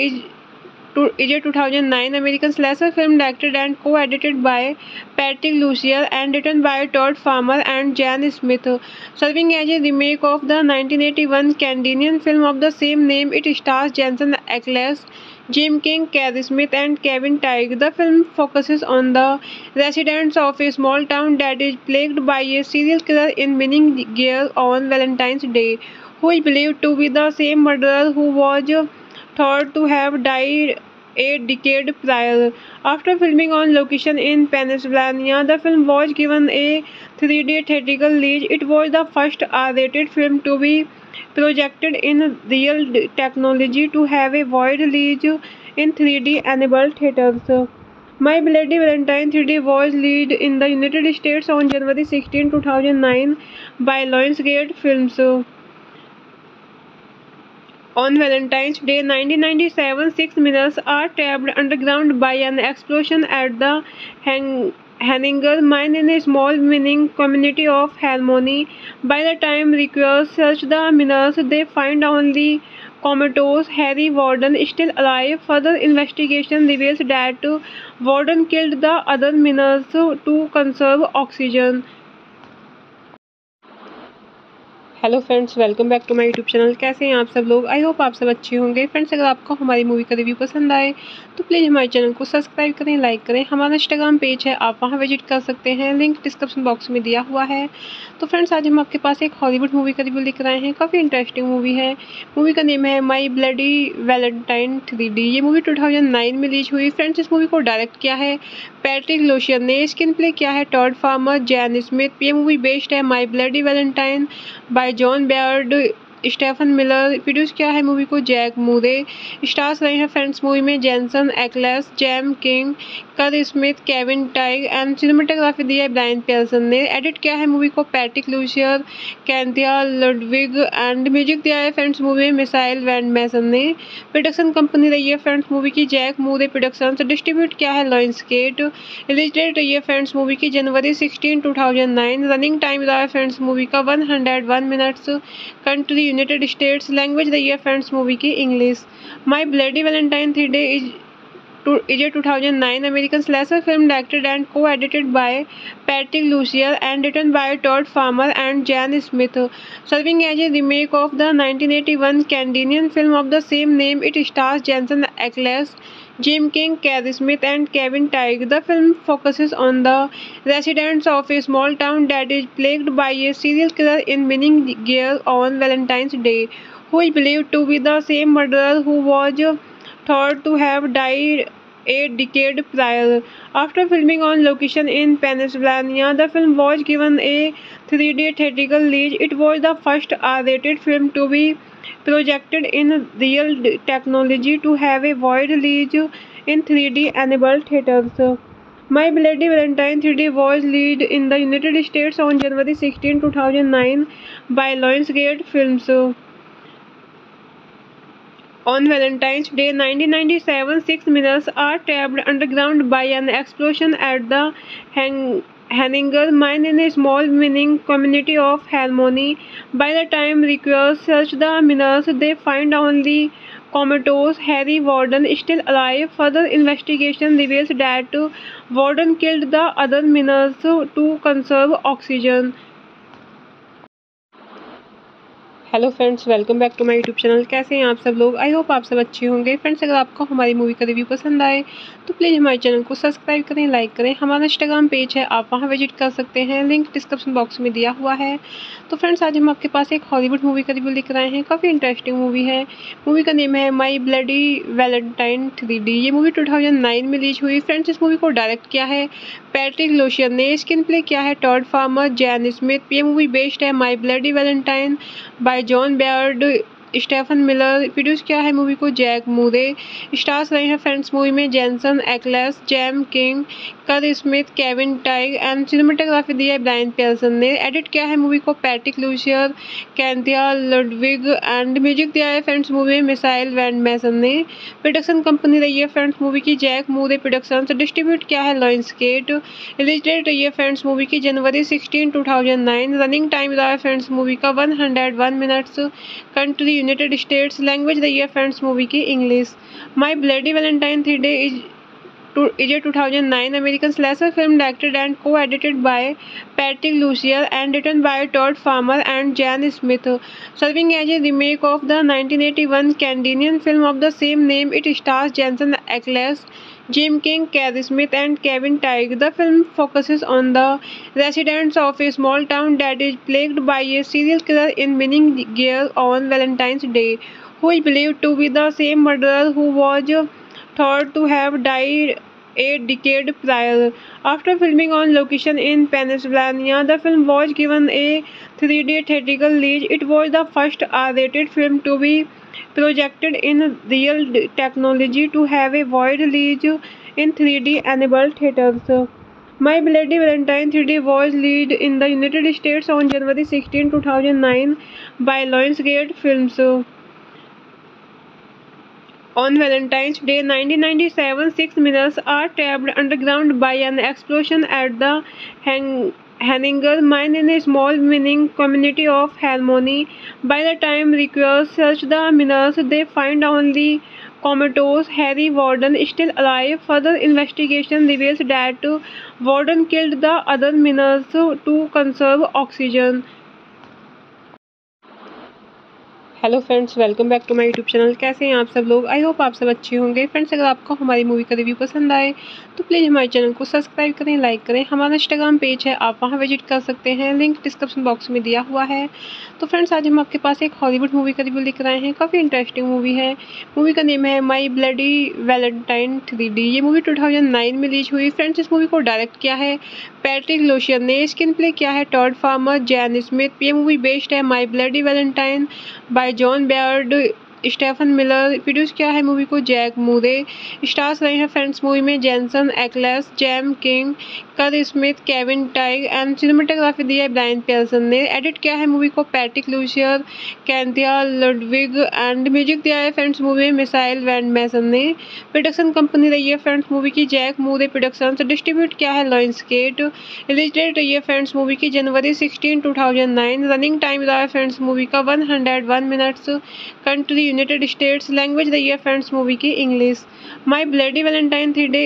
is a 2009 American slasher film directed and co-edited by Patrick Lucier and written by Todd Farmer and Jan Smith. Serving as a remake of the 1981 Canadian film of the same name, it stars Jensen Ackles, Jim King, Carrie Smith, and Kevin Teige. The film focuses on the residents of a small town that is plagued by a serial killer in winning gear on Valentine's Day, who is believed to be the same murderer who was thought to have died a decade prior. After filming on location in Pennsylvania, the film was given a 3D theatrical release. It was the first R-rated film to be projected in real technology to have a wide release in 3D enabled theaters. My Bloody Valentine 3D was released in the United States on January 16, 2009 by Lionsgate Films. On Valentine's Day 1997, 6 miners are trapped underground by an explosion at the Henninger mine in a small mining community of Harmony. By the time rescuers search the miners, they find only comatose Harry Warden still alive. Further investigation reveals that Warden killed the other miners to conserve oxygen. Hello friends, welcome back to my YouTube channel. कैसे हैं आप सब लोग? I hope आप सब अच्छे होंगे। Friends, अगर आपको हमारी मूवी का रिव्यू पसंद आए तो प्लीज़ हमारे चैनल को सब्सक्राइब करें, लाइक करें। हमारा इंस्टाग्राम पेज है, आप वहां विजिट कर सकते हैं, लिंक डिस्क्रिप्शन बॉक्स में दिया हुआ है। तो फ्रेंड्स, आज हम आपके पास एक हॉलीवुड मूवी का रिव्यू लेकर आए हैं। काफ़ी इंटरेस्टिंग मूवी है। मूवी का नेम है माई ब्लडी वैलेंटाइन 3D। ये मूवी 2009 में रिलीज हुई। फ्रेंड्स, इस मूवी को डायरेक्ट किया है पैट्रिक लोशियन ने। स्क्रीन प्ले किया है टॉड फार्मर, जैन स्मिथ। ये मूवी बेस्ड है माई bloody Valentine by John Beaird, Stephen Miller. Produce किया है मूवी को जैक मूरे। स्टार्स रहे हैं फ्रेंड्स मूवी में Jensen Ackles, Jaime King, Kerr Smith, Kevin Tighe and cinematography दी है ब्रायन पियर्सन ने। एडिट किया है मूवी को Patrick Lussier, Cynthia Ludwig and music दिया है फ्रेंड्स मूवी में मिसाइल वैंड मैसन ने। प्रोडक्शन कंपनी रही है फ्रेंड्स मूवी की जैक मूरे प्रोडक्शंस। डिस्ट्रीब्यूट किया है लॉयंसगेट। रिलीज डेट रही है फ्रेंड्स मूवी की जनवरी 16, 2009। रनिंग टाइम रहा है फ्रेंड्स मूवी का 101 minutes. Country United States. Language रही है फ्रेंड्स मूवी की English. My bloody Valentine 3D is a 2009 American slasher film directed and co-edited by Patrick Lucier and written by Todd Farmer and Jan Smith. Serving as a remake of the 1981 Canadian film of the same name, it stars Jensen Ackles, Jim King, Carrie Smith, and Kevin Teige. The film focuses on the residents of a small town that is plagued by a serial killer in winning gear on Valentine's Day, who is believed to be the same murderer who was thought to have died a decade prior. After filming on location in Pennsylvania, the film was given a 3D theatrical release. It was the first R-rated film to be projected in real technology to have a wide release in 3D enabled theaters. My Bloody Valentine 3D was released in the United States on January 16, 2009 by Lionsgate Films. On Valentine's Day 1997, 6 miners are trapped underground by an explosion at the Henninger mine in a small mining community of Harmony. By the time rescuers search the miners, they find only comatose Harry Warden still alive. Further investigation reveals that Warden killed the other miners to conserve oxygen. Hello friends, welcome back to my YouTube channel. कैसे हैं आप सब लोग? I hope आप सब अच्छे होंगे। Friends, अगर आपको हमारी मूवी का रिव्यू पसंद आए तो प्लीज़ हमारे चैनल को सब्सक्राइब करें, लाइक करें। हमारा इंस्टाग्राम पेज है, आप वहां विजिट कर सकते हैं, लिंक डिस्क्रिप्शन बॉक्स में दिया हुआ है। तो फ्रेंड्स, आज हम आपके पास एक हॉलीवुड मूवी का रिव्यू लेकर आए हैं। काफ़ी इंटरेस्टिंग मूवी है। मूवी का नेम है माई ब्लडी वैलेंटाइन 3D। ये मूवी 2009 में रिलीज हुई। फ्रेंड्स, इस मूवी को डायरेक्ट किया है पैट्रिक लोशियन ने। स्क्रीन प्ले किया है टॉड फार्मर, जैन स्मिथ। ये मूवी बेस्ड है माई bloody Valentine by John Beaird, Stephen Miller. Produce किया है मूवी को जैक मूरे। स्टार्स रहे हैं फ्रेंड्स मूवी में Jensen Ackles, Jaime King, Kerr Smith, Kevin Tighe and cinematography दी है ब्रायन पियर्सन ने। एडिट किया है मूवी को Patrick Lussier, Cynthia Ludwig and music दिया है फ्रेंड्स मूवी में मिसाइल वैंड मैसन ने। प्रोडक्शन कंपनी रही है फ्रेंड्स मूवी की जैक मूरे प्रोडक्शंस। डिस्ट्रीब्यूट किया है लॉयंसगेट। रिलीज डेट रही है फ्रेंड्स मूवी की जनवरी 16, 2009। रनिंग टाइम रहा है फ्रेंड्स मूवी का 101 minutes. Country United States. Language रही है फ्रेंड्स मूवी की English. My bloody Valentine 3D is a 2009 American slasher film directed and co-edited by Patrick Lucier and written by Todd Farmer and Jan Smith. Serving as a remake of the 1981 Canadian film of the same name, it stars Jensen Ackles, Jim King, Carrie Smith, and Kevin Teige. The film focuses on the residents of a small town that is plagued by a serial killer in winning gear on Valentine's Day, who is believed to be the same murderer who was thought to have died a decade prior. After filming on location in Pennsylvania, the film was given a 3D theatrical release. It was the first R-rated film to be projected in real technology to have a wide release in 3D enabled theaters. My Bloody Valentine 3D was released in the United States on January 16, 2009 by Lionsgate Films. On Valentine's Day 1997, 6 miners are trapped underground by an explosion at the Henninger mine in a small mining community of Harmony. By the time rescuers search the miners, they find only comatose Harry Warden still alive. Further investigation reveals that Warden killed the other miners to conserve oxygen. Hello friends, welcome back to my YouTube channel. कैसे हैं आप सब लोग? I hope आप सब अच्छे होंगे। Friends, अगर आपको हमारी मूवी का रिव्यू पसंद आए तो प्लीज़ हमारे चैनल को सब्सक्राइब करें, लाइक करें। हमारा इंस्टाग्राम पेज है, आप वहां विजिट कर सकते हैं, लिंक डिस्क्रिप्शन बॉक्स में दिया हुआ है। तो फ्रेंड्स, आज हम आपके पास एक हॉलीवुड मूवी का रिव्यू लेकर आए हैं। काफ़ी इंटरेस्टिंग मूवी है। मूवी का नेम है माई ब्लडी वैलेंटाइन 3D। ये मूवी 2009 में रिलीज हुई। फ्रेंड्स, इस मूवी को डायरेक्ट किया है पैट्रिक लोशियन ने। स्क्रीन प्ले किया है टॉड फार्मर, जैन स्मिथ। ये मूवी बेस्ड है माई bloody Valentine by John Beaird, Stephen Miller. Produce किया है मूवी को जैक मूरे। स्टार्स रहे हैं फ्रेंड्स मूवी में Jensen Ackles, Jaime King, Kerr Smith, Kevin Tighe and cinematography दी है ब्रायन पियर्सन ने। एडिट किया है मूवी को Patrick Lussier, Cynthia Ludwig and music दिया है फ्रेंड्स मूवी में मिसाइल वैंड मैसन ने। प्रोडक्शन कंपनी रही है फ्रेंड्स मूवी की जैक मूरे प्रोडक्शंस। डिस्ट्रीब्यूट किया है लॉयंसगेट। रिलीज डेट रही है फ्रेंड्स मूवी की जनवरी 16, 2009। रनिंग टाइम रहा है फ्रेंड्स मूवी का 101 minutes. Country United States. Language रही है फ्रेंड्स मूवी की English. My bloody Valentine 3D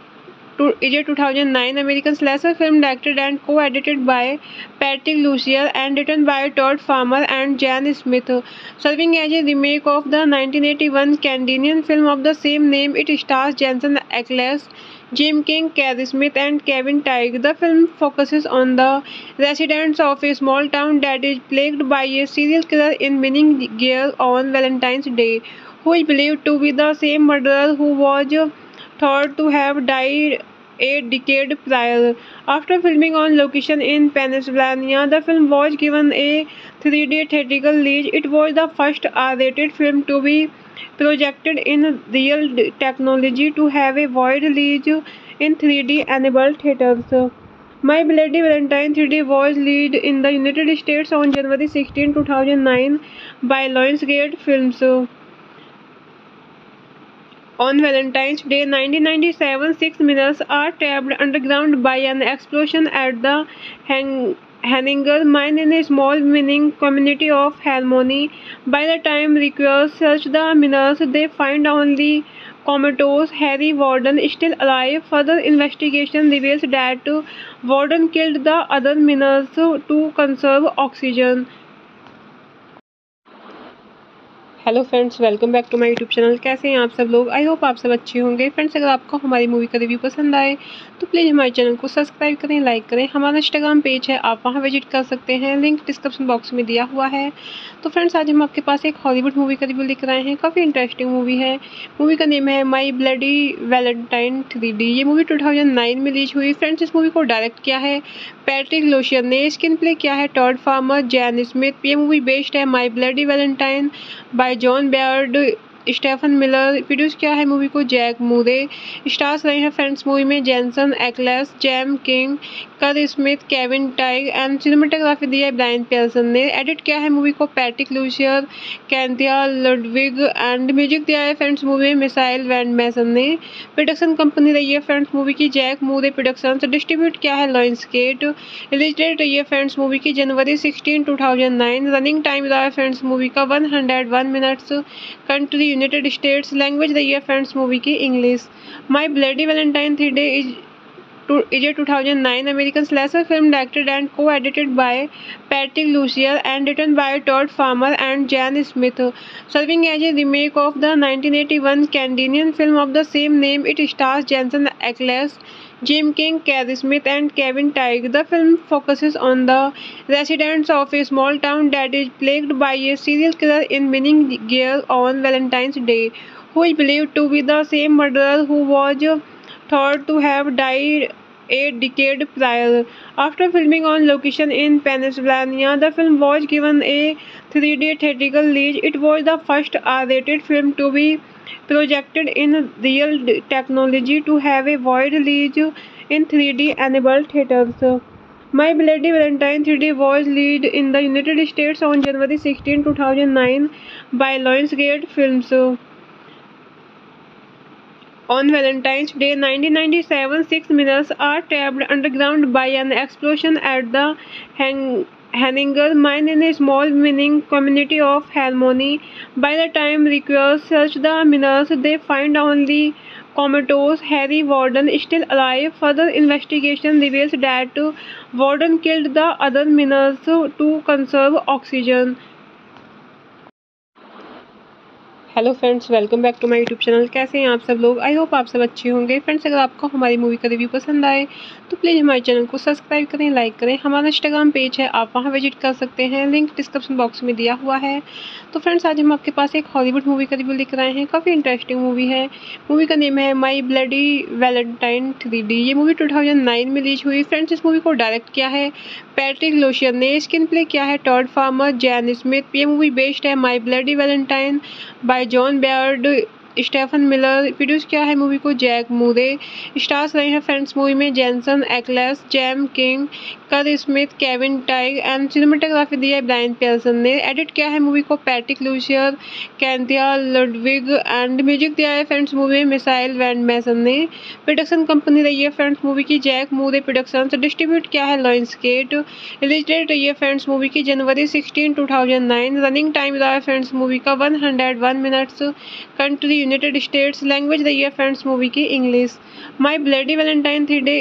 is a 2009 American slasher film directed and co-edited by Patrick Lucier and written by Todd Farmer and Jan Smith. Serving as a remake of the 1981 Canadian film of the same name, it stars Jensen Ackles, Jim King, Carrie Smith, and Kevin Teige. The film focuses on the residents of a small town that is plagued by a serial killer in winning gear on Valentine's Day, who is believed to be the same murderer who was thought to have died a decade prior. After filming on location in Pennsylvania, the film was given a 3D theatrical release. It was the first R-rated film to be projected in real technology to have a wide release in 3D enabled theaters. My Bloody Valentine 3D was released in the United States on January 16, 2009 by Lionsgate Films. On Valentine's Day 1997, 6 miners are trapped underground by an explosion at the Henninger mine in a small mining community of Harmony. By the time rescuers search the miners, they find only comatose Harry Warden still alive. Further investigation reveals that Warden killed the other miners to conserve oxygen. Hello friends, welcome back to my YouTube channel. कैसे हैं आप सब लोग? I hope आप सब अच्छे होंगे। Friends, अगर आपको हमारी मूवी का रिव्यू पसंद आए तो प्लीज़ हमारे चैनल को सब्सक्राइब करें, लाइक करें। हमारा इंस्टाग्राम पेज है, आप वहां विजिट कर सकते हैं, लिंक डिस्क्रिप्शन बॉक्स में दिया हुआ है। तो फ्रेंड्स, आज हम आपके पास एक हॉलीवुड मूवी का रिव्यू लेकर आए हैं। काफ़ी इंटरेस्टिंग मूवी है। मूवी का नेम है माई ब्लडी वैलेंटाइन 3D। ये मूवी 2009 में रिलीज हुई। फ्रेंड्स, इस मूवी को डायरेक्ट किया है पैट्रिक लोशियन ने। स्क्रीन प्ले किया है टॉड फार्मर, जैन स्मिथ। ये मूवी बेस्ड है माई bloody Valentine by John Beaird, Stephen Miller. Produce किया है मूवी को जैक मूरे। स्टार्स रहे हैं फ्रेंड्स मूवी में Jensen Ackles, Jaime King, Kerr Smith, Kevin Tighe and cinematography दी है ब्रायन पियर्सन ने। एडिट किया है मूवी को Patrick Lussier, Cynthia Ludwig and music दिया है फ्रेंड्स मूवी में मिसाइल वैंड मैसन ने। प्रोडक्शन कंपनी रही है फ्रेंड्स मूवी की जैक मूरे प्रोडक्शंस। डिस्ट्रीब्यूट किया है लॉयंसगेट। रिलीज डेट रही है फ्रेंड्स मूवी की जनवरी 16, 2009। रनिंग टाइम रहा है फ्रेंड्स मूवी का 101 minutes. Country United States. Language रही है फ्रेंड्स मूवी की English. My bloody Valentine 3D is a 2009 American slasher film directed and co-edited by Patrick Lucier and written by Todd Farmer and Jan Smith. Serving as a remake of the 1981 Canadian film of the same name, it stars Jensen Ackles, Jim King, Carrie Smith, and Kevin Teige. The film focuses on the residents of a small town that is plagued by a serial killer in winning gear on Valentine's Day, who is believed to be the same murderer who was thought to have died a decade prior. After filming on location in Pennsylvania, the film was given a 3D theatrical release. It was the first R-rated film to be projected in real technology to have a wide release in 3D enabled theaters. My Bloody Valentine 3D was released in the United States on January 16, 2009 by Lionsgate Films. On Valentine's Day 1997, 6 miners are trapped underground by an explosion at the Henninger mine in a small mining community of Harmony. By the time rescuers search the miners, they find only comatose Harry Warden still alive. Further investigation reveals that Warden killed the other miners to conserve oxygen. Hello friends, welcome back to my YouTube channel. कैसे हैं आप सब लोग? I hope आप सब अच्छे होंगे। Friends, अगर आपको हमारी मूवी का रिव्यू पसंद आए तो प्लीज़ हमारे चैनल को सब्सक्राइब करें, लाइक करें। हमारा इंस्टाग्राम पेज है, आप वहां विजिट कर सकते हैं, लिंक डिस्क्रिप्शन बॉक्स में दिया हुआ है। तो फ्रेंड्स, आज हम आपके पास एक हॉलीवुड मूवी का रिव्यू लेकर आए हैं। काफ़ी इंटरेस्टिंग मूवी है। मूवी का नेम है माई ब्लडी वैलेंटाइन 3D। ये मूवी 2009 में रिलीज हुई। फ्रेंड्स, इस मूवी को डायरेक्ट किया है पैट्रिक लोशियन ने। स्क्रीन प्ले किया है टॉड फार्मर, जैन स्मिथ। ये मूवी बेस्ड है माई bloody Valentine by John Beaird, Stephen Miller. Produce किया है मूवी को जैक मूरे। स्टार्स रहे हैं फ्रेंड्स मूवी में Jensen Ackles, Jaime King, Kerr Smith, Kevin Tighe and cinematography दी है ब्रायन पियर्सन ने। एडिट किया है मूवी को Patrick Lussier, Cynthia Ludwig and music दिया है फ्रेंड्स मूवी में मिसाइल वैंड मैसन ने। प्रोडक्शन कंपनी रही है फ्रेंड्स मूवी की जैक मूरे प्रोडक्शंस। डिस्ट्रीब्यूट किया है लॉयंसगेट। रिलीज डेट रही है फ्रेंड्स मूवी की जनवरी 16, 2009। रनिंग टाइम रहा है फ्रेंड्स मूवी का 101 minutes. Country United States. Language रही है फ्रेंड्स मूवी की English. My bloody Valentine 3D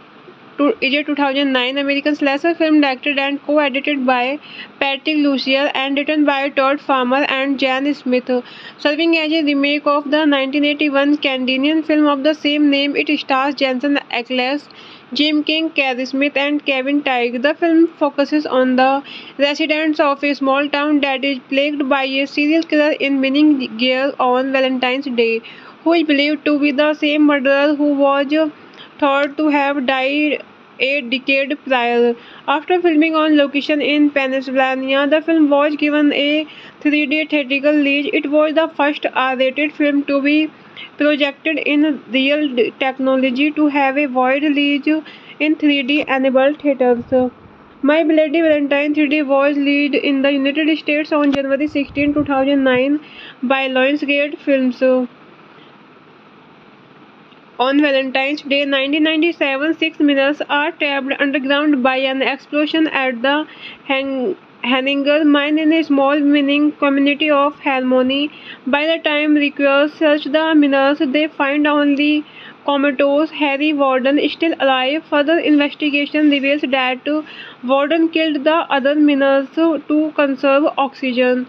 is a 2009 American slasher film directed and co-edited by Patrick Lucier and written by Todd Farmer and Jan Smith. Serving as a remake of the 1981 Canadian film of the same name, it stars Jensen Ackles, Jim King, Carrie Smith, and Kevin Teige. The film focuses on the residents of a small town that is plagued by a serial killer in winning gear on Valentine's Day, who is believed to be the same murderer who was thought to have died a decade prior. After filming on location in Pennsylvania, the film was given a 3D theatrical release. It was the first R-rated film to be projected in real technology to have a wide release in 3D enabled theaters. My Bloody Valentine 3D was released in the United States on January 16, 2009 by Lionsgate Films. On Valentine's Day 1997, 6 miners are trapped underground by an explosion at the Henninger mine in a small mining community of Harmony. By the time rescuers search the miners, they find only comatose Harry Warden still alive. Further investigation reveals that Warden killed the other miners to conserve oxygen.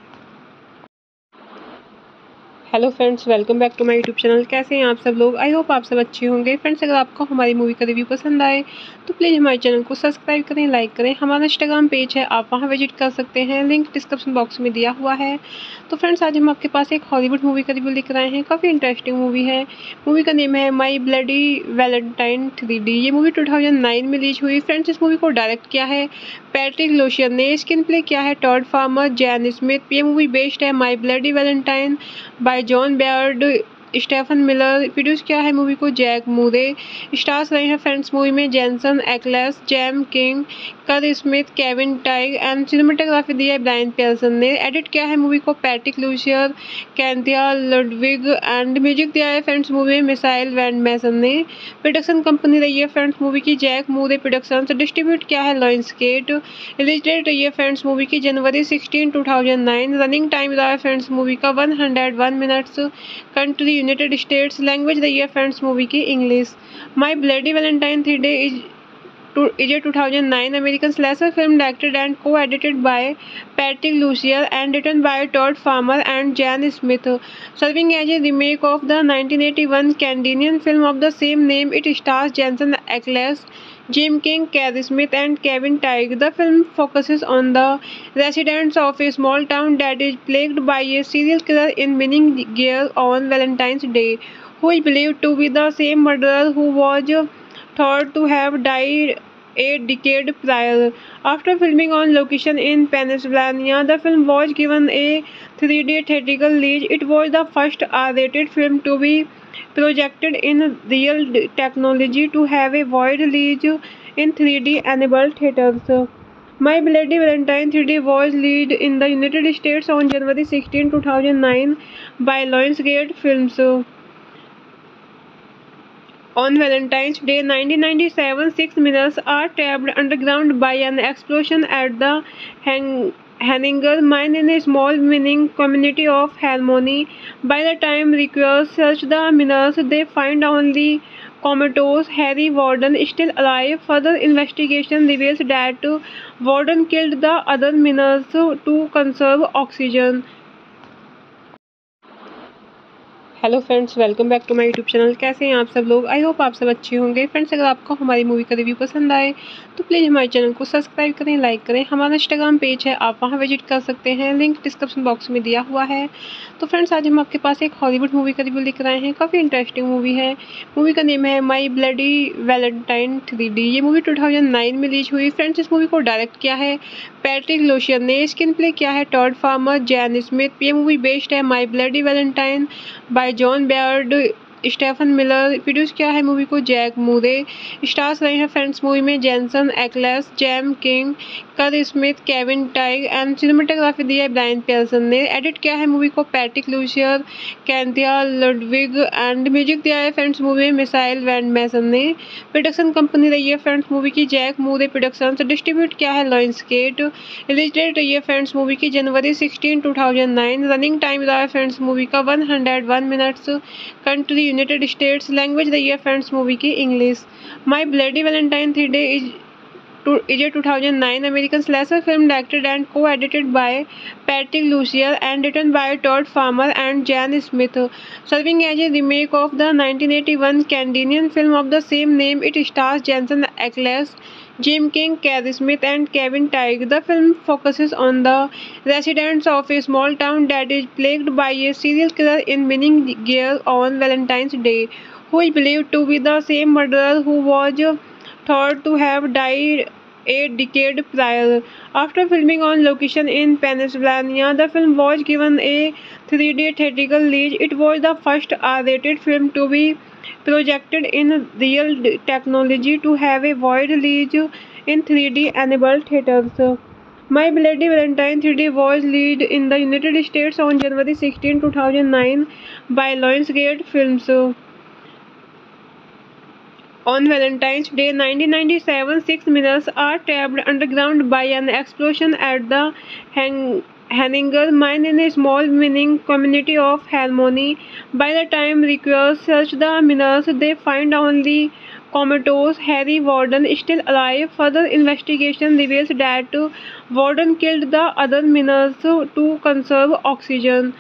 Hello friends, welcome back to my YouTube channel. कैसे हैं आप सब लोग? I hope आप सब अच्छे होंगे। Friends, अगर आपको हमारी मूवी का रिव्यू पसंद आए तो प्लीज़ हमारे चैनल को सब्सक्राइब करें, लाइक करें। हमारा इंस्टाग्राम पेज है, आप वहां विजिट कर सकते हैं, लिंक डिस्क्रिप्शन बॉक्स में दिया हुआ है। तो फ्रेंड्स, आज हम आपके पास एक हॉलीवुड मूवी का रिव्यू लेकर आए हैं। काफ़ी इंटरेस्टिंग मूवी है। मूवी का नेम है माई ब्लडी वैलेंटाइन 3D। ये मूवी 2009 में रिलीज हुई। फ्रेंड्स, इस मूवी को डायरेक्ट किया है पैट्रिक लोशियन ने। स्क्रीन प्ले किया है टॉड फार्मर, जैन स्मिथ। ये मूवी बेस्ड है माई bloody Valentine by John Beaird, Stephen Miller. Produce किया है मूवी को जैक मूरे। स्टार्स रहे हैं फ्रेंड्स मूवी में Jensen Ackles, Jaime King, Kerr Smith, Kevin Tighe and cinematography दी है ब्रायन पियर्सन ने। एडिट किया है मूवी को Patrick Lussier, Cynthia Ludwig and music दिया है फ्रेंड्स मूवी में मिसाइल वैंड मैसन ने। प्रोडक्शन कंपनी रही है फ्रेंड्स मूवी की जैक मूरे प्रोडक्शंस। डिस्ट्रीब्यूट किया है लॉयंसगेट। रिलीज डेट रही है फ्रेंड्स मूवी की जनवरी 16, 2009। रनिंग टाइम रहा है फ्रेंड्स मूवी का 101 minutes. Country United States. Language रही है फ्रेंड्स मूवी की English. My bloody Valentine 3D is a 2009 American slasher film directed and co-edited by Patrick Lucier and written by Todd Farmer and Jan Smith. Serving as a remake of the 1981 Canadian film of the same name, it stars Jensen Ackles, Jim King, Carrie Smith, and Kevin Teige. The film focuses on the residents of a small town that is plagued by a serial killer in winning gear on Valentine's Day, who is believed to be the same murderer who was thought to have died a decade prior. After filming on location in Pennsylvania, the film was given a 3D theatrical release. It was the first R-rated film to be projected in real technology to have a wide release in 3D enabled theaters. My Bloody Valentine 3D was released in the United States on January 16, 2009 by Lionsgate Films. On Valentine's Day 1997, 6 miners are trapped underground by an explosion at the Henninger mine in a small mining community of Harmony. By the time rescuers search the miners, they find only comatose Harry Warden still alive. Further investigation reveals that Warden killed the other miners to conserve oxygen. Hello friends, welcome back to my YouTube channel. कैसे हैं आप सब लोग? I hope आप सब अच्छे होंगे। Friends, अगर आपको हमारी मूवी का रिव्यू पसंद आए तो प्लीज़ हमारे चैनल को सब्सक्राइब करें, लाइक करें। हमारा इंस्टाग्राम पेज है, आप वहां विजिट कर सकते हैं, लिंक डिस्क्रिप्शन बॉक्स में दिया हुआ है। तो फ्रेंड्स, आज हम आपके पास एक हॉलीवुड मूवी का रिव्यू लेकर आए हैं। काफ़ी इंटरेस्टिंग मूवी है। मूवी का नेम है माई ब्लडी वैलेंटाइन 3D। ये मूवी 2009 में रिलीज हुई। फ्रेंड्स, इस मूवी को डायरेक्ट किया है पैट्रिक लोशियन ने। स्क्रीन प्ले किया है टॉड फार्मर, जैन स्मिथ। ये मूवी बेस्ड है माई bloody Valentine by John Beaird, Stephen Miller. Produce किया है मूवी को जैक मूरे। स्टार्स रहे हैं फ्रेंड्स मूवी में Jensen Ackles, Jaime King, Kerr Smith, Kevin Tighe and cinematography दी है ब्रायन पियर्सन ने। एडिट किया है मूवी को Patrick Lussier, Cynthia Ludwig and music दिया है फ्रेंड्स मूवी में मिसाइल वैंड मैसन ने। प्रोडक्शन कंपनी रही है फ्रेंड्स मूवी की जैक मूरे प्रोडक्शंस। डिस्ट्रीब्यूट किया है लॉयंसगेट। रिलीज डेट रही है फ्रेंड्स मूवी की जनवरी 16, 2009। रनिंग टाइम रहा है फ्रेंड्स मूवी का 101 minutes. Country United States. Language रही है फ्रेंड्स मूवी की English. My bloody Valentine 3D is a 2009 American slasher film directed and co-edited by Patrick Lucier and written by Todd Farmer and Jan Smith. Serving as a remake of the 1981 Canadian film of the same name, it stars Jensen Ackles, Jim King, Carrie Smith, and Kevin Teige. The film focuses on the residents of a small town that is plagued by a serial killer in winning gear on Valentine's Day, who is believed to be the same murderer who was thought to have died a decade prior. After filming on location in Pennsylvania, the film was given a 3D theatrical release. It was the first R-rated film to be projected in real technology to have a wide release in 3D enabled theaters. My Bloody Valentine 3D was released in the United States on January 16, 2009 by Lionsgate Films. On Valentine's Day 1997, 6 miners are trapped underground by an explosion at the Henninger mine in a small mining community of Harmony. By the time rescuers search the miners, they find only comatose Harry Warden still alive. Further investigation reveals that Warden killed the other miners to conserve oxygen.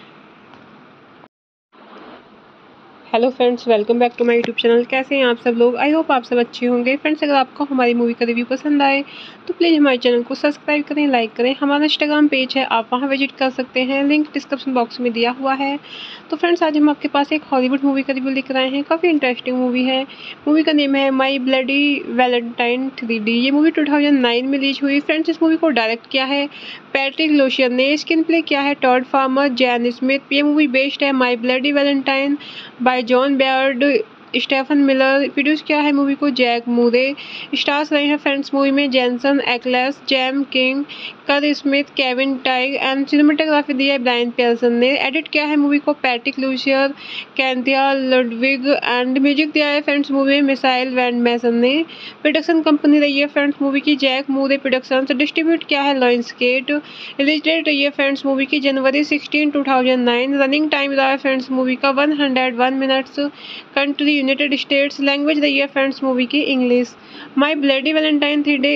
Hello friends, welcome back to my YouTube channel. कैसे हैं आप सब लोग? I hope आप सब अच्छे होंगे। Friends, अगर आपको हमारी मूवी का रिव्यू पसंद आए तो प्लीज़ हमारे चैनल को सब्सक्राइब करें, लाइक करें। हमारा इंस्टाग्राम पेज है, आप वहां विजिट कर सकते हैं, लिंक डिस्क्रिप्शन बॉक्स में दिया हुआ है। तो फ्रेंड्स, आज हम आपके पास एक हॉलीवुड मूवी का रिव्यू लेकर आए हैं। काफ़ी इंटरेस्टिंग मूवी है। मूवी का नेम है माई ब्लडी वैलेंटाइन 3D। ये मूवी 2009 में रिलीज हुई। फ्रेंड्स, इस मूवी को डायरेक्ट किया है पैट्रिक लोशियन ने। स्क्रीन प्ले किया है टॉड फार्मर, जैन स्मिथ। ये मूवी बेस्ड है माई bloody Valentine by John Beaird, Stephen Miller. Produce किया है मूवी को जैक मूरे। स्टार्स रहे हैं फ्रेंड्स मूवी में Jensen Ackles, Jaime King, Kerr Smith, Kevin Tighe and cinematography दी है ब्रायन पियर्सन ने। एडिट किया है मूवी को Patrick Lussier, Cynthia Ludwig and music दिया है फ्रेंड्स मूवी में मिसाइल वैंड मैसन ने। प्रोडक्शन कंपनी रही है फ्रेंड्स मूवी की जैक मूरे प्रोडक्शंस। डिस्ट्रीब्यूट किया है लॉयंसगेट। रिलीज डेट रही है फ्रेंड्स मूवी की जनवरी 16, 2009। रनिंग टाइम रहा है फ्रेंड्स मूवी का 101 minutes. Country United States. Language रही है फ्रेंड्स मूवी की English. My bloody Valentine 3D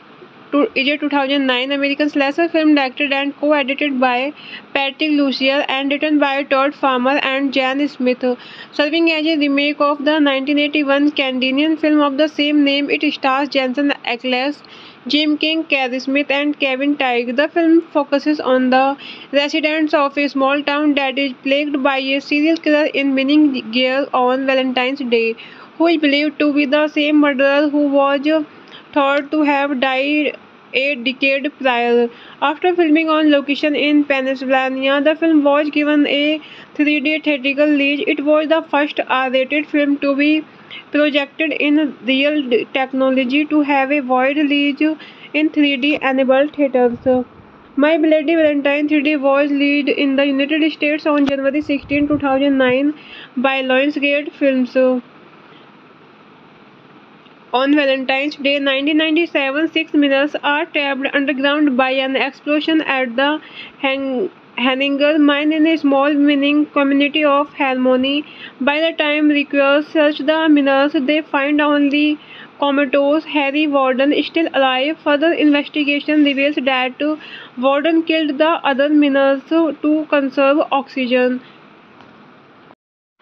is a 2009 American slasher film directed and co-edited by Patrick Lucier and written by Todd Farmer and Jan Smith. Serving as a remake of the 1981 Canadian film of the same name, it stars Jensen Ackles, Jim King, Carrie Smith, and Kevin Teige. The film focuses on the residents of a small town that is plagued by a serial killer in winning gear on Valentine's Day, who is believed to be the same murderer who was thought to have died a decade prior. After filming on location in Pennsylvania, the film was given a 3D theatrical release. It was the first R-rated film to be projected in real technology to have a wide release in 3D enabled theaters. My Bloody Valentine 3D was released in the United States on January 16, 2009 by Lionsgate Films. On Valentine's Day 1997, 6 miners are trapped underground by an explosion at the Henninger mine in a small mining community of Harmony. By the time rescuers search the miners, they find only comatose Harry Warden still alive. Further investigation reveals that Warden killed the other miners to conserve oxygen.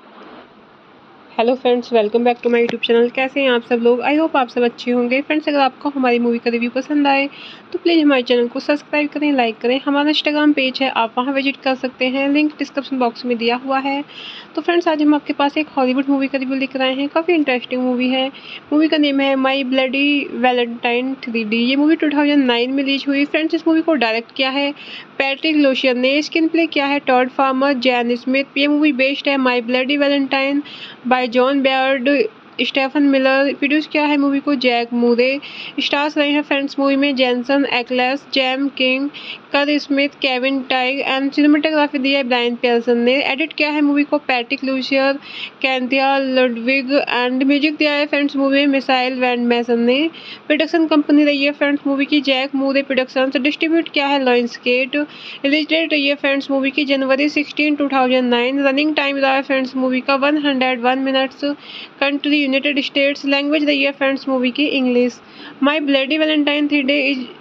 Hello friends, welcome back to my YouTube channel. कैसे हैं आप सब लोग? I hope आप सब अच्छे होंगे। Friends, अगर आपको हमारी मूवी का रिव्यू पसंद आए तो प्लीज़ हमारे चैनल को सब्सक्राइब करें, लाइक करें। हमारा इंस्टाग्राम पेज है, आप वहां विजिट कर सकते हैं, लिंक डिस्क्रिप्शन बॉक्स में दिया हुआ है। तो फ्रेंड्स, आज हम आपके पास एक हॉलीवुड मूवी का रिव्यू लेकर आए हैं। काफ़ी इंटरेस्टिंग मूवी है। मूवी का नेम है माई ब्लडी वैलेंटाइन 3D। ये मूवी 2009 में रिलीज हुई। फ्रेंड्स, इस मूवी को डायरेक्ट किया है पैट्रिक लोशियन ने। स्क्रीन प्ले किया है टॉड फार्मर, जैन स्मिथ। ये मूवी बेस्ड है माई bloody Valentine by John Beaird, Stephen Miller. Produce किया है मूवी को जैक मूरे। स्टार्स रहे हैं फ्रेंड्स मूवी में Jensen Ackles, Jaime King, Kerr Smith, Kevin Tighe and cinematography दी है ब्रायन पियर्सन ने। एडिट किया है मूवी को Patrick Lussier, Cynthia Ludwig and music दिया है फ्रेंड्स मूवी में मिसाइल वैंड मैसन ने। प्रोडक्शन कंपनी रही है फ्रेंड्स मूवी की जैक मूरे प्रोडक्शन। डिस्ट्रीब्यूट किया है लॉयंसगेट। रिलीज डेट रही है फ्रेंड्स मूवी की जनवरी 16, 2009। रनिंग टाइम रहा है फ्रेंड्स मूवी का 101 minutes. Country United States. Language रही है फ्रेंड्स मूवी की English. My bloody Valentine 3D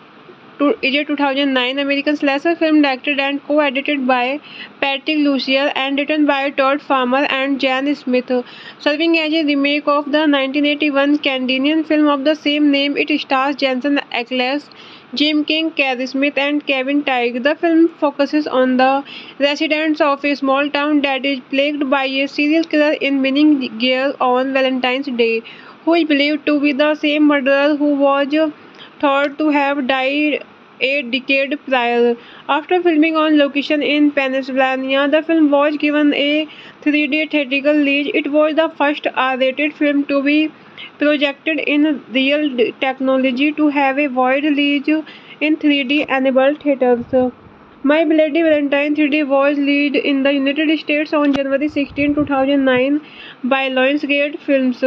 is a 2009 American slasher film directed and co-edited by Patrick Lucier and written by Todd Farmer and Jan Smith. Serving as a remake of the 1981 Canadian film of the same name, it stars Jensen Ackles, Jim King, Carrie Smith, and Kevin Teige. The film focuses on the residents of a small town that is plagued by a serial killer in winning gear on Valentine's Day, who is believed to be the same murderer who was thought to have died a decade prior. After filming on location in Pennsylvania, the film was given a 3D theatrical release. It was the first R-rated film to be projected in real technology to have a wide release in 3D enabled theaters. My Bloody Valentine 3D was released in the United States on January 16, 2009 by Lionsgate Films.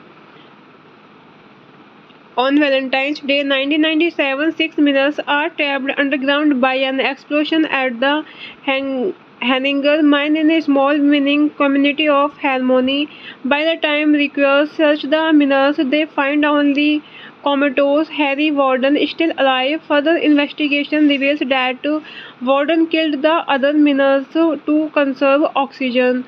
On Valentine's Day 1997, 6 miners are trapped underground by an explosion at the Henninger mine in a small mining community of Harmony. By the time rescuers search the miners, they find only comatose Harry Warden still alive. Further investigation reveals that Warden killed the other miners to conserve oxygen.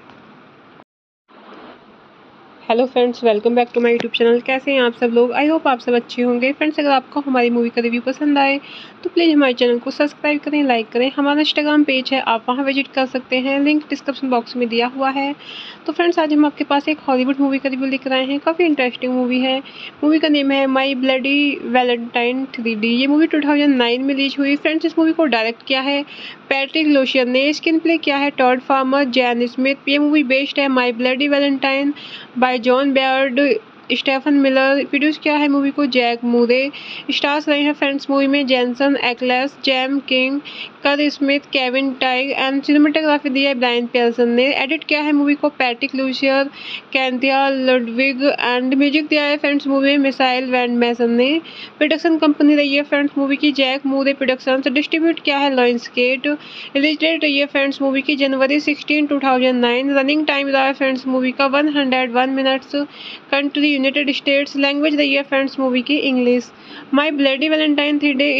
Hello friends, welcome back to my YouTube channel. कैसे हैं आप सब लोग? I hope आप सब अच्छे होंगे। Friends, अगर आपको हमारी मूवी का रिव्यू पसंद आए तो प्लीज़ हमारे चैनल को सब्सक्राइब करें, लाइक करें। हमारा इंस्टाग्राम पेज है, आप वहां विजिट कर सकते हैं, लिंक डिस्क्रिप्शन बॉक्स में दिया हुआ है। तो फ्रेंड्स, आज हम आपके पास एक हॉलीवुड मूवी का रिव्यू लेकर आए हैं। काफ़ी इंटरेस्टिंग मूवी है। मूवी का नेम है माई ब्लडी वैलेंटाइन 3D। ये मूवी 2009 में रिलीज हुई। फ्रेंड्स, इस मूवी को डायरेक्ट किया है पैट्रिक लोशियन ने। स्क्रीन प्ले किया है टॉड फार्मर, जैन स्मिथ। ये मूवी बेस्ड है माई bloody Valentine by John Beaird, Stephen Miller. Produce किया है मूवी को जैक मूरे। स्टार्स रहे हैं फ्रेंड्स मूवी में Jensen Ackles, Jaime King, Kerr Smith, Kevin Tighe and cinematography दी है ब्रायन पियर्सन ने। एडिट किया है मूवी को Patrick Lussier, Cynthia Ludwig and music दिया है फ्रेंड्स मूवी में मिसाइल वैंड मैसन ने। प्रोडक्शन कंपनी रही है फ्रेंड्स मूवी की जैक मूरे प्रोडक्शन। डिस्ट्रीब्यूट किया है लॉयंसगेट। रिलीज डेट रही है फ्रेंड्स मूवी की जनवरी 16, 2009। रनिंग टाइम रहा है फ्रेंड्स मूवी का 101 minutes. Country United States. Language रही है फ्रेंड्स मूवी की English. My bloody Valentine 3D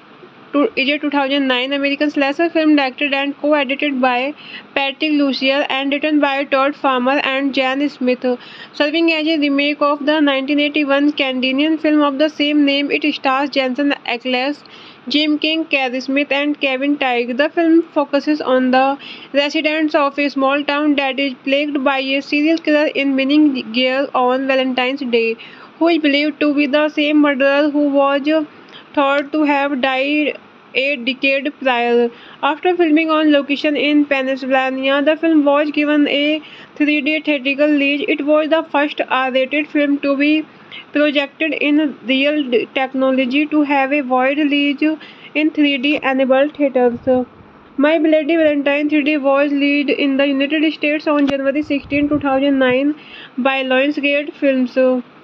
is a 2009 American slasher film directed and co-edited by Patrick Lucier and written by Todd Farmer and Jan Smith. Serving as a remake of the 1981 Canadian film of the same name, it stars Jensen Ackles, Jim King, Carrie Smith, and Kevin Teige. The film focuses on the residents of a small town that is plagued by a serial killer in winning gear on Valentine's Day, who is believed to be the same murderer who was thought to have died a decade prior. After filming on location in Pennsylvania, the film was given a 3D theatrical release. It was the first R-rated film to be projected in real technology to have a wide release in 3D enabled theaters. My Bloody Valentine 3D was released in the United States on January 16, 2009 by Lionsgate Films.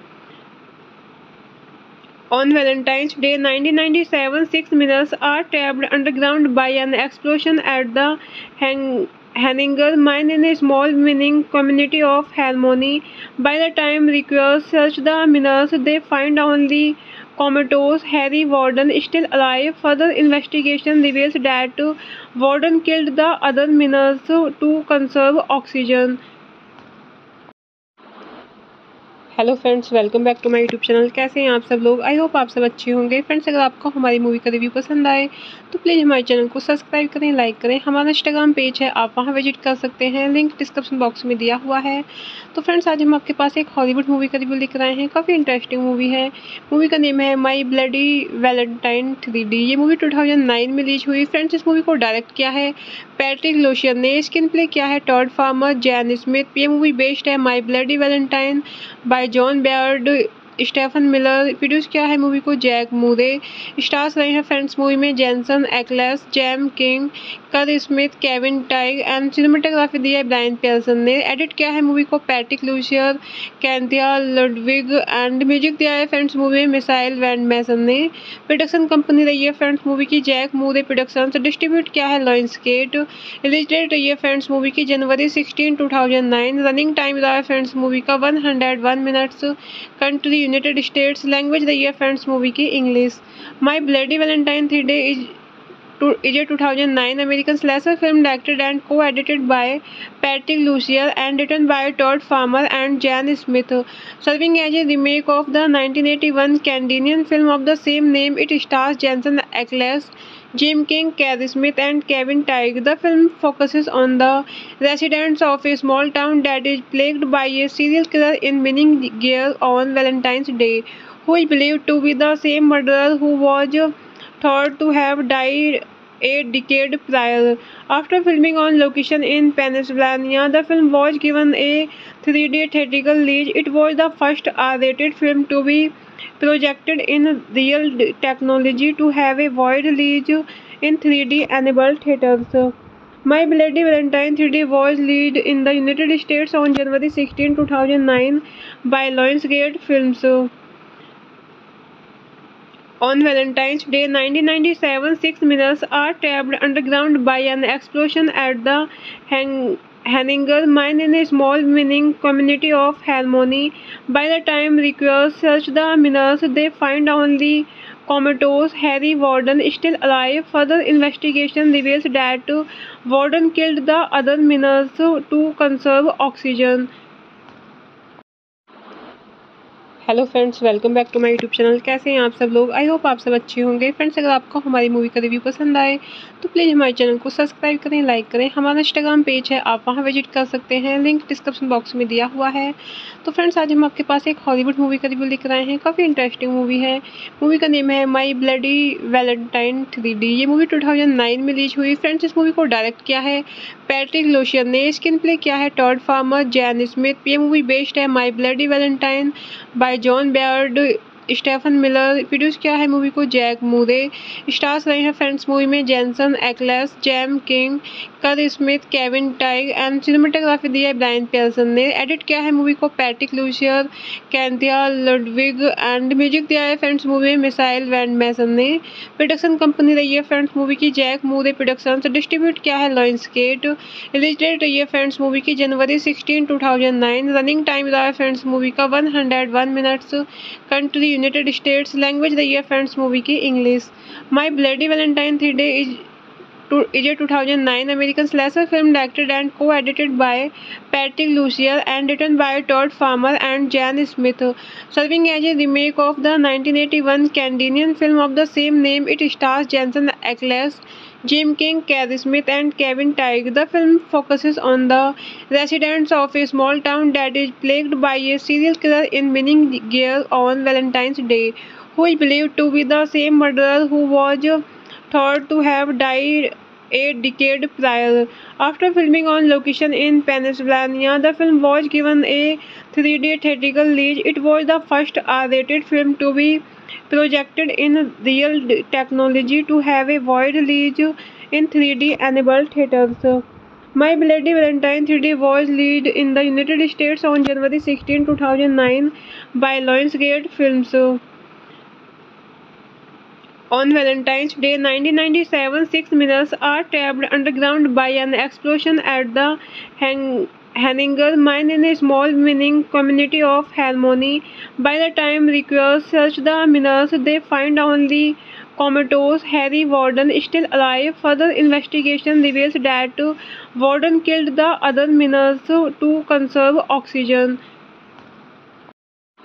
On Valentine's Day 1997, 6 miners are trapped underground by an explosion at the Henninger mine in a small mining community of Harmony. By the time rescuers search the miners, they find only comatose Harry Warden still alive. Further investigation reveals that Warden killed the other miners to conserve oxygen. Hello friends, welcome back to my YouTube channel. कैसे हैं आप सब लोग? I hope आप सब अच्छे होंगे। Friends, अगर आपको हमारी मूवी का रिव्यू पसंद आए तो प्लीज़ हमारे चैनल को सब्सक्राइब करें, लाइक करें। हमारा इंस्टाग्राम पेज है, आप वहां विजिट कर सकते हैं, लिंक डिस्क्रिप्शन बॉक्स में दिया हुआ है। तो फ्रेंड्स, आज हम आपके पास एक हॉलीवुड मूवी का रिव्यू लेकर आए हैं। काफ़ी इंटरेस्टिंग मूवी है। मूवी का नेम है माई ब्लडी वैलेंटाइन 3D। ये मूवी 2009 में रिलीज हुई। फ्रेंड्स, इस मूवी को डायरेक्ट किया है पैट्रिक लोशियन ने। स्क्रीन प्ले किया है टॉड फार्मर, जैन स्मिथ। ये मूवी बेस्ड है माई bloody Valentine by John Beaird, Stephen Miller. Produce किया है मूवी को जैक मूरे। स्टार्स रहे हैं फ्रेंड्स मूवी में Jensen Ackles, Jaime King, Kerr Smith, Kevin Tighe and cinematography दी है ब्रायन पियर्सन ने। एडिट किया है मूवी को Patrick Lussier, Cynthia Ludwig and music दिया है फ्रेंड्स मूवी में मिसाइल वैंड मैसन ने। प्रोडक्शन कंपनी रही है फ्रेंड्स मूवी की जैक मूरे प्रोडक्शंस। डिस्ट्रीब्यूट किया है लॉयंसगेट। रिलीज डेट रही है फ्रेंड्स मूवी की जनवरी 16, 2009। रनिंग टाइम रहा है फ्रेंड्स मूवी का 101 minutes. Country United States. Language रही है फ्रेंड्स मूवी की English. My bloody Valentine 3D is a 2009 American slasher film directed and co-edited by Patrick Lucier and written by Todd Farmer and Jan Smith. Serving as a remake of the 1981 Canadian film of the same name, it stars Jensen Ackles, Jim King, Carrie Smith, and Kevin Teige. The film focuses on the residents of a small town that is plagued by a serial killer in winning gear on Valentine's Day, who is believed to be the same murderer who was thought to have died a decade prior. After filming on location in Pennsylvania, the film was given a 3D theatrical release. It was the first R-rated film to be projected in real technology to have a wide release in 3D enabled theaters. My Bloody Valentine 3D was released in the United States on January 16, 2009 by Lionsgate Films. On Valentine's Day 1997, 6 miners are trapped underground by an explosion at the Henninger mine in a small mining community of Harmony. By the time rescuers search the miners, they find only comatose Harry Warden still alive. Further investigation reveals that Warden killed the other miners to conserve oxygen. Hello friends, welcome back to my YouTube channel. कैसे हैं आप सब लोग? I hope आप सब अच्छे होंगे। Friends, अगर आपको हमारी मूवी का रिव्यू पसंद आए तो प्लीज़ हमारे चैनल को सब्सक्राइब करें, लाइक करें। हमारा इंस्टाग्राम पेज है, आप वहां विजिट कर सकते हैं, लिंक डिस्क्रिप्शन बॉक्स में दिया हुआ है। तो फ्रेंड्स, आज हम आपके पास एक हॉलीवुड मूवी का रिव्यू लेकर आए हैं। काफ़ी इंटरेस्टिंग मूवी है। मूवी का नेम है माई ब्लडी वैलेंटाइन 3D। ये मूवी 2009 में रिलीज हुई। फ्रेंड्स, इस मूवी को डायरेक्ट किया है पैट्रिक लोशियन ने। स्क्रीन प्ले किया है टॉड फार्मर, जैन स्मिथ। ये मूवी बेस्ड है माई bloody Valentine by John Beaird, Stephen Miller. Produce किया है मूवी को जैक मूरे। स्टार्स रहे हैं फ्रेंड्स मूवी में Jensen Ackles, Jaime King, Kerr Smith, Kevin Tighe and cinematography दी है ब्रायन पियर्सन ने। एडिट किया है मूवी को Patrick Lussier, Cynthia Ludwig and music दिया है फ्रेंड्स मूवी में मिसाइल वैंड मैसन ने। प्रोडक्शन कंपनी रही है फ्रेंड्स मूवी की जैक मूरे प्रोडक्शंस। डिस्ट्रीब्यूट किया है लॉयंसगेट। रिलीज डेट रही है फ्रेंड्स मूवी की जनवरी 16, 2009। रनिंग टाइम रहा है फ्रेंड्स मूवी का 101 minutes. Country United States. Language रही है फ्रेंड्स मूवी की English. My bloody Valentine 3D is a 2009 American slasher film directed and co-edited by Patrick Lucier and written by Todd Farmer and Jan Smith. Serving as a remake of the 1981 Canadian film of the same name, it stars Jensen Ackles, Jim King, Carrie Smith, and Kevin Teige. The film focuses on the residents of a small town that is plagued by a serial killer in winning gear on Valentine's Day, who is believed to be the same murderer who was thought to have died a decade prior. After filming on location in Pennsylvania, the film was given a 3D theatrical release. It was the first R-rated film to be projected in real technology to have a wide release in 3D enabled theaters. My Bloody Valentine 3D was released in the United States on January 16, 2009 by Lionsgate Films. On Valentine's Day 1997, 6 miners are trapped underground by an explosion at the Henninger mine in a small mining community of Harmony. By the time rescuers search the miners, they find only comatose Harry Warden still alive. Further investigation reveals that Warden killed the other miners to conserve oxygen.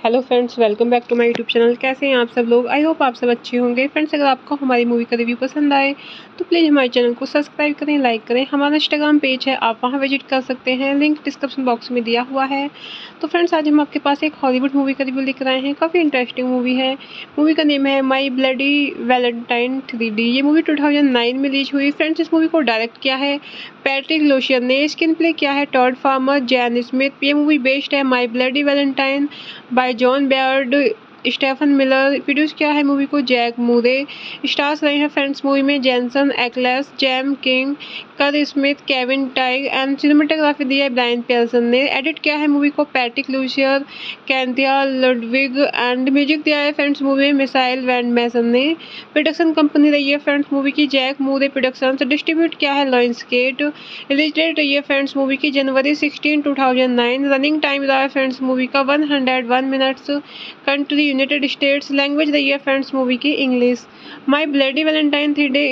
Hello friends, welcome back to my YouTube channel. कैसे हैं आप सब लोग? I hope आप सब अच्छे होंगे। Friends, अगर आपको हमारी मूवी का रिव्यू पसंद आए तो प्लीज़ हमारे चैनल को सब्सक्राइब करें, लाइक करें। हमारा इंस्टाग्राम पेज है, आप वहां विजिट कर सकते हैं, लिंक डिस्क्रिप्शन बॉक्स में दिया हुआ है। तो फ्रेंड्स, आज हम आपके पास एक हॉलीवुड मूवी का रिव्यू लेकर आए हैं। काफ़ी इंटरेस्टिंग मूवी है। मूवी का नेम है माई ब्लडी वैलेंटाइन 3D। ये मूवी 2009 में रिलीज हुई। फ्रेंड्स, इस मूवी को डायरेक्ट किया है पैट्रिक लोशियन ने। स्क्रीन प्ले किया है टॉड फार्मर, जैन स्मिथ। ये मूवी बेस्ड है माई bloody Valentine by John Beaird, Stephen Miller. Produce किया है मूवी को जैक मूरे। स्टार्स रहे हैं फ्रेंड्स मूवी में Jensen Ackles, Jaime King, Kerr Smith, Kevin Tighe and cinematography दी है ब्रायन पियर्सन ने। एडिट किया है मूवी को Patrick Lussier, Cynthia Ludwig and music दिया है फ्रेंड्स मूवी में मिसाइल वैंड मैसन ने। प्रोडक्शन कंपनी रही है फ्रेंड्स मूवी की जैक मूरे प्रोडक्शंस। डिस्ट्रीब्यूट किया है लॉयंसगेट। रिलीज डेट रही है फ्रेंड्स मूवी की जनवरी 16, 2009। रनिंग टाइम रहा है फ्रेंड्स मूवी का 101 minutes. Country United States. Language रही है फ्रेंड्स मूवी की English. My bloody Valentine 3D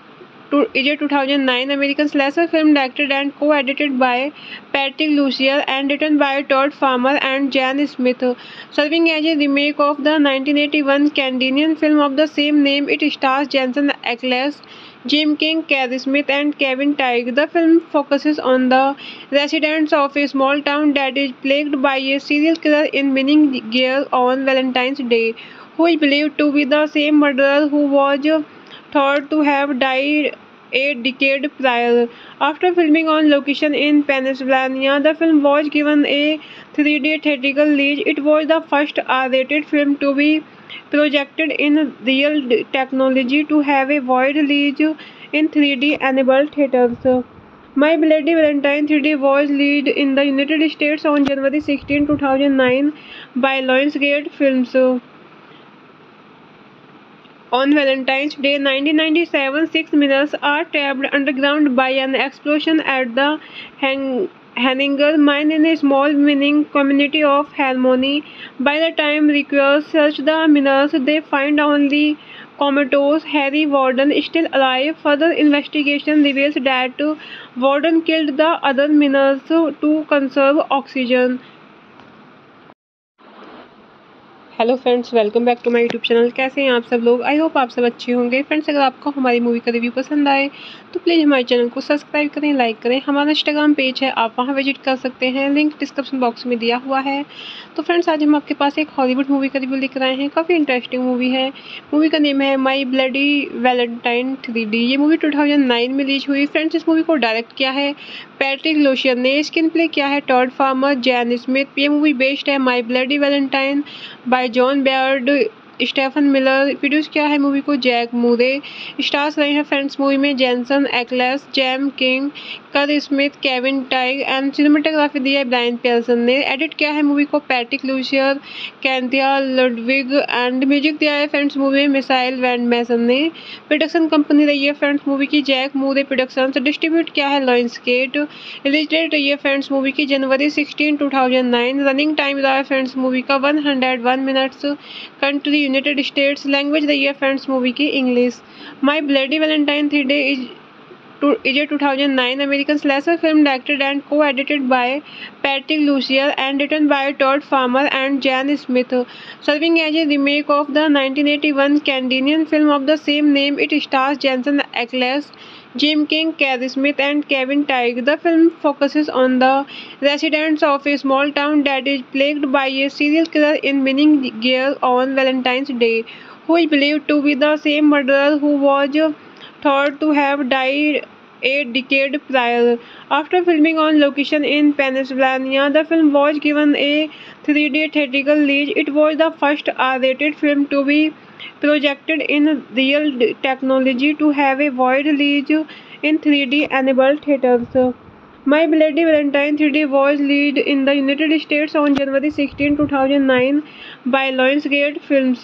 is a 2009 American slasher film directed and co-edited by Patrick Lucier and written by Todd Farmer and Jan Smith. Serving as a remake of the 1981 Canadian film of the same name, it stars Jensen Ackles, Jim King, Carrie Smith, and Kevin Teige. The film focuses on the residents of a small town that is plagued by a serial killer in winning gear on Valentine's Day, who is believed to be the same murderer who was thought to have died a decade prior. After filming on location in Pennsylvania, the film was given a 3D theatrical release. It was the first R-rated film to be projected in real technology to have a wide release in 3D enabled theaters. My Bloody Valentine 3D was released in the United States on January 16, 2009 by Lionsgate Films. On Valentine's Day 1997, 6 miners are trapped underground by an explosion at the Henninger mine in a small mining community of Harmony. By the time rescuers search the miners, they find only comatose Harry Warden still alive. Further investigation reveals that Warden killed the other miners to conserve oxygen. Hello friends, welcome back to my YouTube channel. कैसे हैं आप सब लोग? I hope आप सब अच्छे होंगे। Friends, अगर आपको हमारी मूवी का रिव्यू पसंद आए तो प्लीज़ हमारे चैनल को सब्सक्राइब करें, लाइक करें। हमारा इंस्टाग्राम पेज है, आप वहां विजिट कर सकते हैं, लिंक डिस्क्रिप्शन बॉक्स में दिया हुआ है। तो फ्रेंड्स, आज हम आपके पास एक हॉलीवुड मूवी का रिव्यू लेकर आए हैं। काफ़ी इंटरेस्टिंग मूवी है। मूवी का नेम है माई ब्लडी वैलेंटाइन 3D। ये मूवी 2009 में रिलीज हुई। फ्रेंड्स, इस मूवी को डायरेक्ट किया है पैट्रिक लोशियन ने। स्क्रीन प्ले किया है टॉड फार्मर, जैन स्मिथ। ये मूवी बेस्ड है माई bloody Valentine by John Beaird, Stephen Miller. Produce किया है मूवी को जैक मूरे। स्टार्स रहे हैं फ्रेंड्स मूवी में Jensen Ackles, Jaime King, Kerr Smith, Kevin Tighe and cinematography दी है ब्रायन पियर्सन ने। एडिट किया है मूवी को Patrick Lussier, Cynthia Ludwig and music दिया है फ्रेंड्स मूवी में मिसाइल वैंड मैसन ने। प्रोडक्शन कंपनी रही है फ्रेंड्स मूवी की जैक मूरे प्रोडक्शंस। डिस्ट्रीब्यूट किया है लॉयंसगेट। रिलीज डेट रही है फ्रेंड्स मूवी की जनवरी 16, 2009। रनिंग टाइम रहा है फ्रेंड्स मूवी का 101 minutes. Country United States. Language रही है फ्रेंड्स मूवी की English. My bloody Valentine 3D is a 2009 American slasher film directed and co-edited by Patrick Lucier and written by Todd Farmer and Jan Smith. Serving as a remake of the 1981 Canadian film of the same name, it stars Jensen Ackles, Jim King, Carrie Smith, and Kevin Teige. The film focuses on the residents of a small town that is plagued by a serial killer in winning gear on Valentine's Day, who is believed to be the same murderer who was thought to have died a decade prior. After filming on location in Pennsylvania, the film was given a 3D theatrical release. It was the first R-rated film to be projected in real technology to have a wide release in 3D enabled theaters. My Bloody Valentine 3D was released in the United States on January 16, 2009 by Lionsgate Films.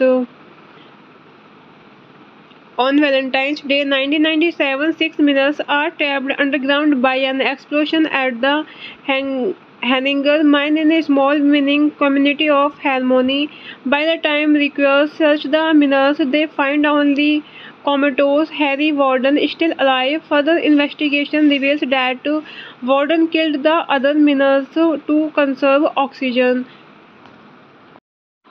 On Valentine's Day 1997, 6 miners are trapped underground by an explosion at the Henninger mine in a small mining community of Harmony. By the time rescuers search the miners, they find only comatose Harry Warden still alive. Further investigation reveals that Warden killed the other miners to conserve oxygen.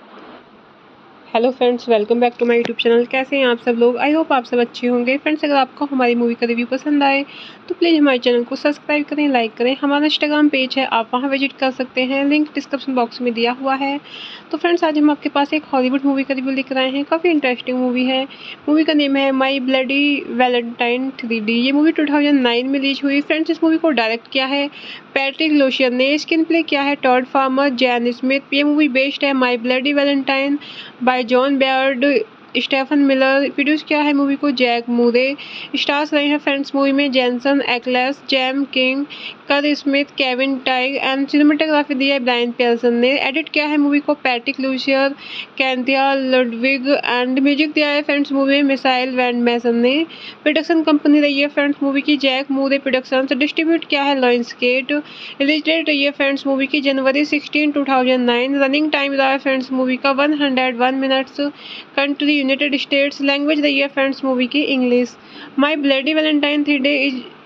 Hello friends, welcome back to my YouTube channel. कैसे हैं आप सब लोग? I hope आप सब अच्छे होंगे। Friends, अगर आपको हमारी मूवी का रिव्यू पसंद आए तो प्लीज़ हमारे चैनल को सब्सक्राइब करें, लाइक करें। हमारा इंस्टाग्राम पेज है, आप वहां विजिट कर सकते हैं, लिंक डिस्क्रिप्शन बॉक्स में दिया हुआ है। तो फ्रेंड्स, आज हम आपके पास एक हॉलीवुड मूवी का रिव्यू लेकर आए हैं। काफ़ी इंटरेस्टिंग मूवी है। मूवी का नेम है माई ब्लडी वैलेंटाइन 3D। ये मूवी 2009 में रिलीज हुई। फ्रेंड्स, इस मूवी को डायरेक्ट किया है पैट्रिक लोशियन ने। स्क्रीन प्ले किया है टॉड फार्मर, जैन स्मिथ। ये मूवी बेस्ड है माई bloody Valentine by John Beaird, Stephen Miller. Produce किया है मूवी को जैक मूरे। स्टार्स रहे हैं फ्रेंड्स मूवी में Jensen Ackles, Jaime King, Kerr Smith, Kevin Tighe and cinematography दी है ब्रायन पियर्सन ने। एडिट किया है मूवी को Patrick Lussier, Cynthia Ludwig and music दिया है फ्रेंड्स मूवी में मिसाइल वैंड मैसन ने। प्रोडक्शन कंपनी रही है फ्रेंड्स मूवी की जैक मूरे प्रोडक्शंस। डिस्ट्रीब्यूट किया है लॉयंसगेट। रिलीज डेट रही है फ्रेंड्स मूवी की जनवरी 16, 2009। रनिंग टाइम रहा है फ्रेंड्स मूवी का 101 minutes. Country United States. Language रही है फ्रेंड्स मूवी की English. My bloody Valentine 3D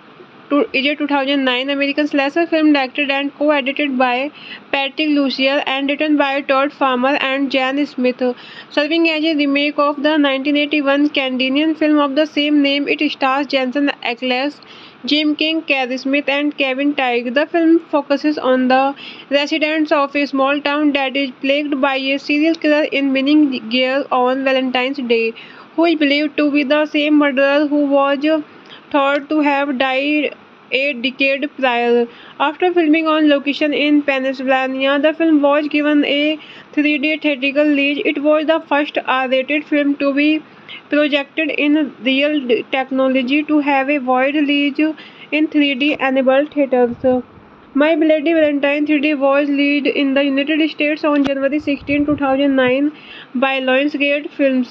is a 2009 American slasher film directed and co-edited by Patrick Lucier and written by Todd Farmer and Jan Smith. Serving as a remake of the 1981 Canadian film of the same name, it stars Jensen Ackles, Jim King, Carrie Smith, and Kevin Teige. The film focuses on the residents of a small town that is plagued by a serial killer in winning gear on Valentine's Day, who is believed to be the same murderer who was thought to have died a decade prior. After filming on location in Pennsylvania, the film was given a 3D theatrical release. It was the first R-rated film to be projected in real technology to have a wide release in 3D enabled theaters. My Bloody Valentine 3D was released in the United States on January 16, 2009 by Lionsgate Films.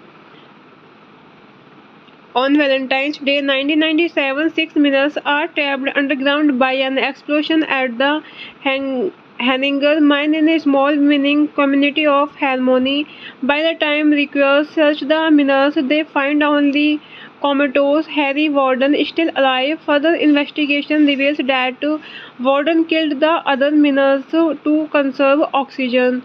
On Valentine's Day 1997, 6 miners are trapped underground by an explosion at the Henninger mine in a small mining community of Harmony. By the time rescuers search the miners, they find only comatose Harry Warden still alive. Further investigation reveals that Warden killed the other miners to conserve oxygen.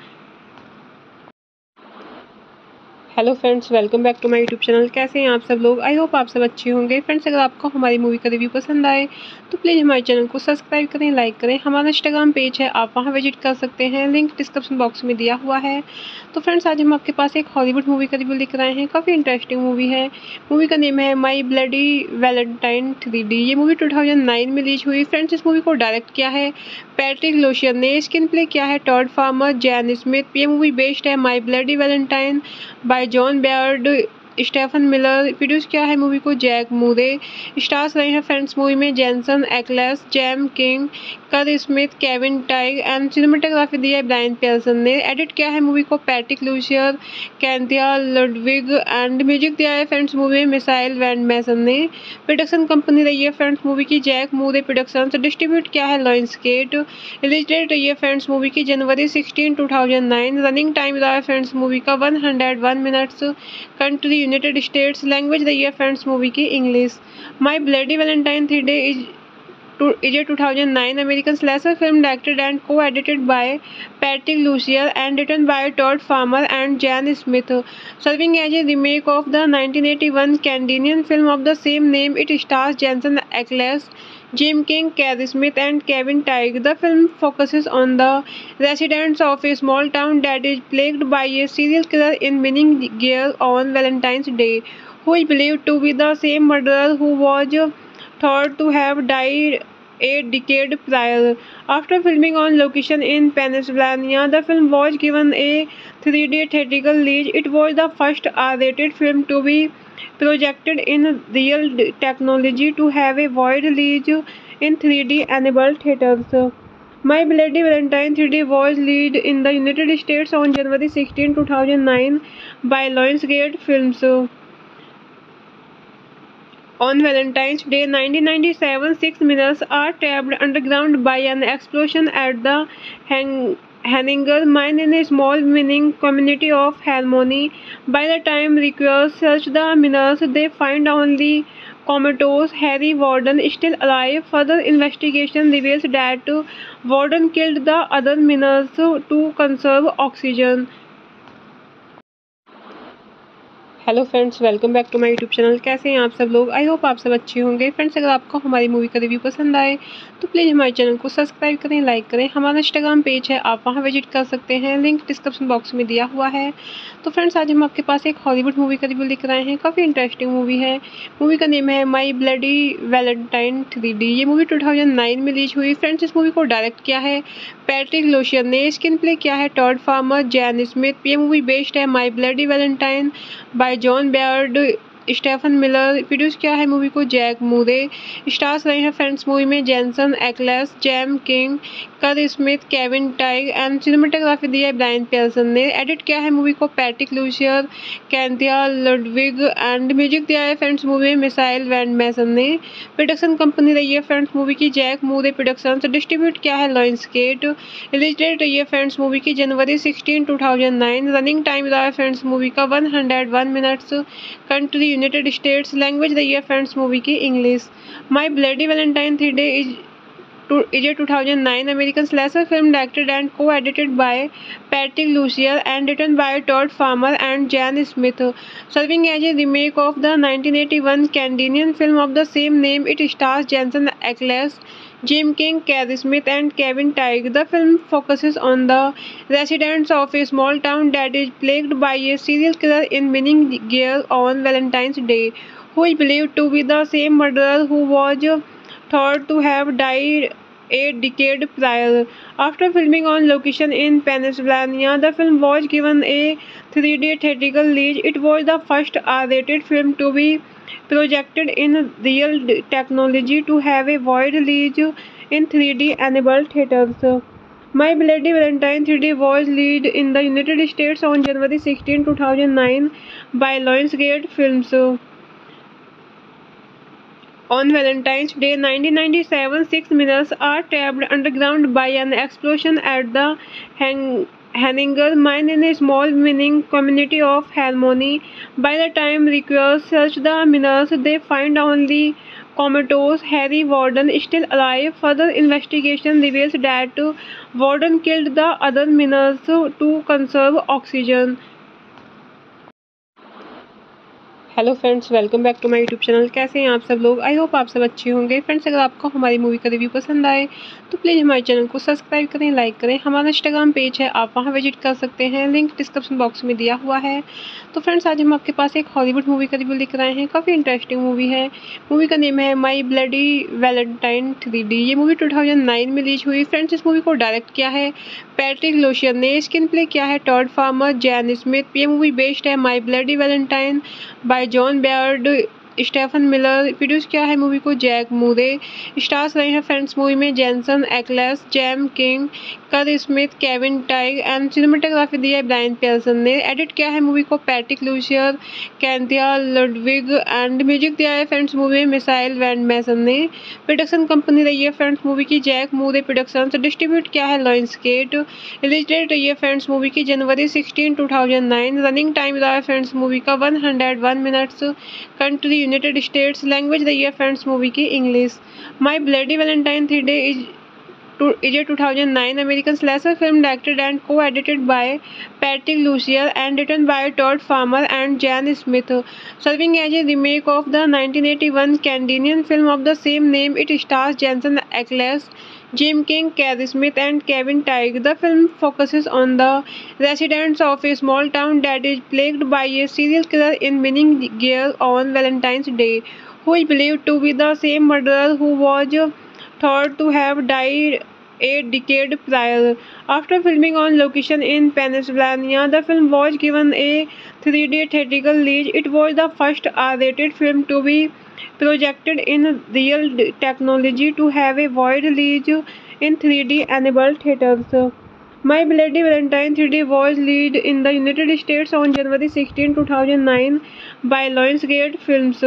Hello friends, welcome back to my YouTube channel. कैसे हैं आप सब लोग? I hope आप सब अच्छे होंगे। Friends, अगर आपको हमारी मूवी का रिव्यू पसंद आए तो प्लीज़ हमारे चैनल को सब्सक्राइब करें, लाइक करें। हमारा इंस्टाग्राम पेज है, आप वहां विजिट कर सकते हैं, लिंक डिस्क्रिप्शन बॉक्स में दिया हुआ है। तो फ्रेंड्स, आज हम आपके पास एक हॉलीवुड मूवी का रिव्यू लेकर आए हैं। काफ़ी इंटरेस्टिंग मूवी है। मूवी का नेम है माई ब्लडी वैलेंटाइन 3D। ये मूवी 2009 में रिलीज हुई। फ्रेंड्स, इस मूवी को डायरेक्ट किया है पैट्रिक लोशियन ने। स्क्रीन प्ले किया है टॉड फार्मर, जैन स्मिथ। ये मूवी बेस्ड है माई bloody Valentine by John Beaird, Stephen Miller. Produce किया है मूवी को जैक मूरे। स्टार्स रहे हैं फ्रेंड्स मूवी में Jensen Ackles, Jaime King, Kerr Smith, Kevin Tighe and cinematography दी है ब्रायन पियर्सन ने। एडिट किया है मूवी को Patrick Lussier, Cynthia Ludwig and music दिया है फ्रेंड्स मूवी में मिसाइल वैंड मैसन ने। प्रोडक्शन कंपनी रही है फ्रेंड्स मूवी की जैक मूरे प्रोडक्शंस। डिस्ट्रीब्यूट किया है लॉयंसगेट। रिलीज डेट रही है फ्रेंड्स मूवी की जनवरी 16, 2009। रनिंग टाइम रहा है फ्रेंड्स मूवी का 101 minutes. Country United States. Language रही है फ्रेंड्स मूवी की English. My bloody Valentine 3D is a 2009 American slasher film directed and co-edited by Patrick Lucier and written by Todd Farmer and Jan Smith. Serving as a remake of the 1981 Canadian film of the same name, it stars Jensen Ackles, Jim King, Carrie Smith, and Kevin Teige. The film focuses on the residents of a small town that is plagued by a serial killer in winning gear on Valentine's Day, who is believed to be the same murderer who was thought to have died a decade prior. After filming on location in Pennsylvania, the film was given a 3D theatrical release. It was the first R-rated film to be projected in real technology to have a wide release in 3D enabled theaters. My Bloody Valentine 3D was released in the United States on January 16, 2009 by Lionsgate Films. On Valentine's Day 1997, 6 miners are trapped underground by an explosion at the Henninger mine in a small mining community of Harmony. By the time rescuers search the miners, they find only comatose Harry Warden still alive. Further investigation reveals that Warden killed the other miners to conserve oxygen. Hello friends, welcome back to my YouTube channel. कैसे हैं आप सब लोग? I hope आप सब अच्छे होंगे। Friends, अगर आपको हमारी मूवी का रिव्यू पसंद आए तो प्लीज़ हमारे चैनल को सब्सक्राइब करें, लाइक करें। हमारा इंस्टाग्राम पेज है, आप वहां विजिट कर सकते हैं, लिंक डिस्क्रिप्शन बॉक्स में दिया हुआ है। तो फ्रेंड्स, आज हम आपके पास एक हॉलीवुड मूवी का रिव्यू लेकर आए हैं। काफ़ी इंटरेस्टिंग मूवी है। मूवी का नेम है माई ब्लडी वैलेंटाइन 3D। ये मूवी 2009 में रिलीज हुई। फ्रेंड्स, इस मूवी को डायरेक्ट किया है पैट्रिक लोशियन ने। स्क्रीन प्ले किया है टॉड फार्मर, जैन स्मिथ। ये मूवी बेस्ड है माई bloody Valentine by John Beaird, Stephen Miller. Produce किया है मूवी को जैक मूरे। स्टार्स रहे हैं फ्रेंड्स मूवी में Jensen Ackles, Jaime King, Kerr Smith, Kevin Tighe and cinematography दी है ब्रायन पियर्सन ने। एडिट किया है मूवी को Patrick Lussier, Cynthia Ludwig and music दिया है फ्रेंड्स मूवी में मिसाइल वैंड मैसन ने। प्रोडक्शन कंपनी रही है फ्रेंड्स मूवी की जैक मूरे प्रोडक्शंस। डिस्ट्रीब्यूट किया है लॉयंसगेट। रिलीज डेट रही है फ्रेंड्स मूवी की जनवरी 16, 2009। रनिंग टाइम रहा है फ्रेंड्स मूवी का 101 minutes. Country United States. Language रही है फ्रेंड्स मूवी की English. My bloody Valentine 3D is a 2009 American slasher film directed and co-edited by Patrick Lucier and written by Todd Farmer and Jan Smith. Serving as a remake of the 1981 Canadian film of the same name, it stars Jensen Ackles, Jim King, Carrie Smith, and Kevin Teige. The film focuses on the residents of a small town that is plagued by a serial killer in winning gear on Valentine's Day, who is believed to be the same murderer who was thought to have died a decade prior. After filming on location in Pennsylvania, the film was given a 3D theatrical release. It was the first R-rated film to be projected in real technology to have a wide release in 3D enabled theaters. My Bloody Valentine 3D was released in the United States on January 16, 2009 by Lionsgate Films. On Valentine's Day 1997, 6 miners are trapped underground by an explosion at the Henninger mine in a small mining community of Harmony. By the time rescuers search the miners, they find only comatose Harry Warden still alive. Further investigation reveals that Warden killed the other miners to conserve oxygen. Hello friends, welcome back to my YouTube channel. कैसे हैं आप सब लोग? I hope आप सब अच्छे होंगे। Friends, अगर आपको हमारी मूवी का रिव्यू पसंद आए तो प्लीज़ हमारे चैनल को सब्सक्राइब करें, लाइक करें। हमारा इंस्टाग्राम पेज है, आप वहां विजिट कर सकते हैं, लिंक डिस्क्रिप्शन बॉक्स में दिया हुआ है। तो फ्रेंड्स, आज हम आपके पास एक हॉलीवुड मूवी का रिव्यू लेकर आए हैं। काफ़ी इंटरेस्टिंग मूवी है। मूवी का नेम है माई ब्लडी वैलेंटाइन 3D। ये मूवी 2009 में रिलीज हुई। फ्रेंड्स, इस मूवी को डायरेक्ट किया है पैट्रिक लोशियन ने। स्क्रीन प्ले किया है टॉड फार्मर, जैन स्मिथ। ये मूवी बेस्ड है माई bloody Valentine by John Beaird, Stephen Miller. Produce किया है मूवी को जैक मूरे। स्टार्स रहे हैं फ्रेंड्स मूवी में Jensen Ackles, Jaime King, Kerr Smith, Kevin Tighe and cinematography दी है ब्रायन पियर्सन ने। एडिट किया है मूवी को Patrick Lussier, Cynthia Ludwig and music दिया है फ्रेंड्स मूवी में मिसाइल वैंड मैसन ने। प्रोडक्शन कंपनी रही है फ्रेंड्स मूवी की जैक मूरे प्रोडक्शंस। डिस्ट्रीब्यूट किया है लॉयंसगेट। रिलीज डेट रही है फ्रेंड्स मूवी की जनवरी 16, 2009। रनिंग टाइम रहा है फ्रेंड्स मूवी का 101 minutes. Country United States. Language रही है फ्रेंड्स मूवी की English. My bloody Valentine 3D is a 2009 American slasher film directed and co-edited by Patrick Lucier and written by Todd Farmer and Jan Smith. Serving as a remake of the 1981 Canadian film of the same name, it stars Jensen Ackles, Jim King, Carrie Smith, and Kevin Teige. The film focuses on the residents of a small town that is plagued by a serial killer in winning gear on Valentine's Day, who is believed to be the same murderer who was thought to have died a decade prior. After filming on location in Pennsylvania, the film was given a 3D theatrical release. It was the first R-rated film to be projected in real technology to have a wide release in 3D enabled theaters. My Bloody Valentine 3D was released in the United States on January 16, 2009 by Lionsgate Films.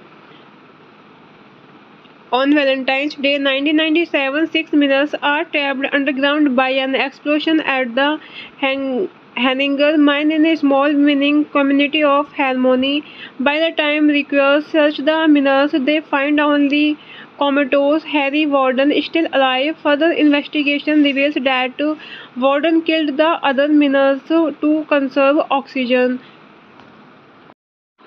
On Valentine's Day 1997, 6 miners are trapped underground by an explosion at the Henninger mine in a small mining community of Harmony. By the time rescuers search the miners, they find only comatose Harry Warden still alive. Further investigation reveals that Warden killed the other miners to conserve oxygen.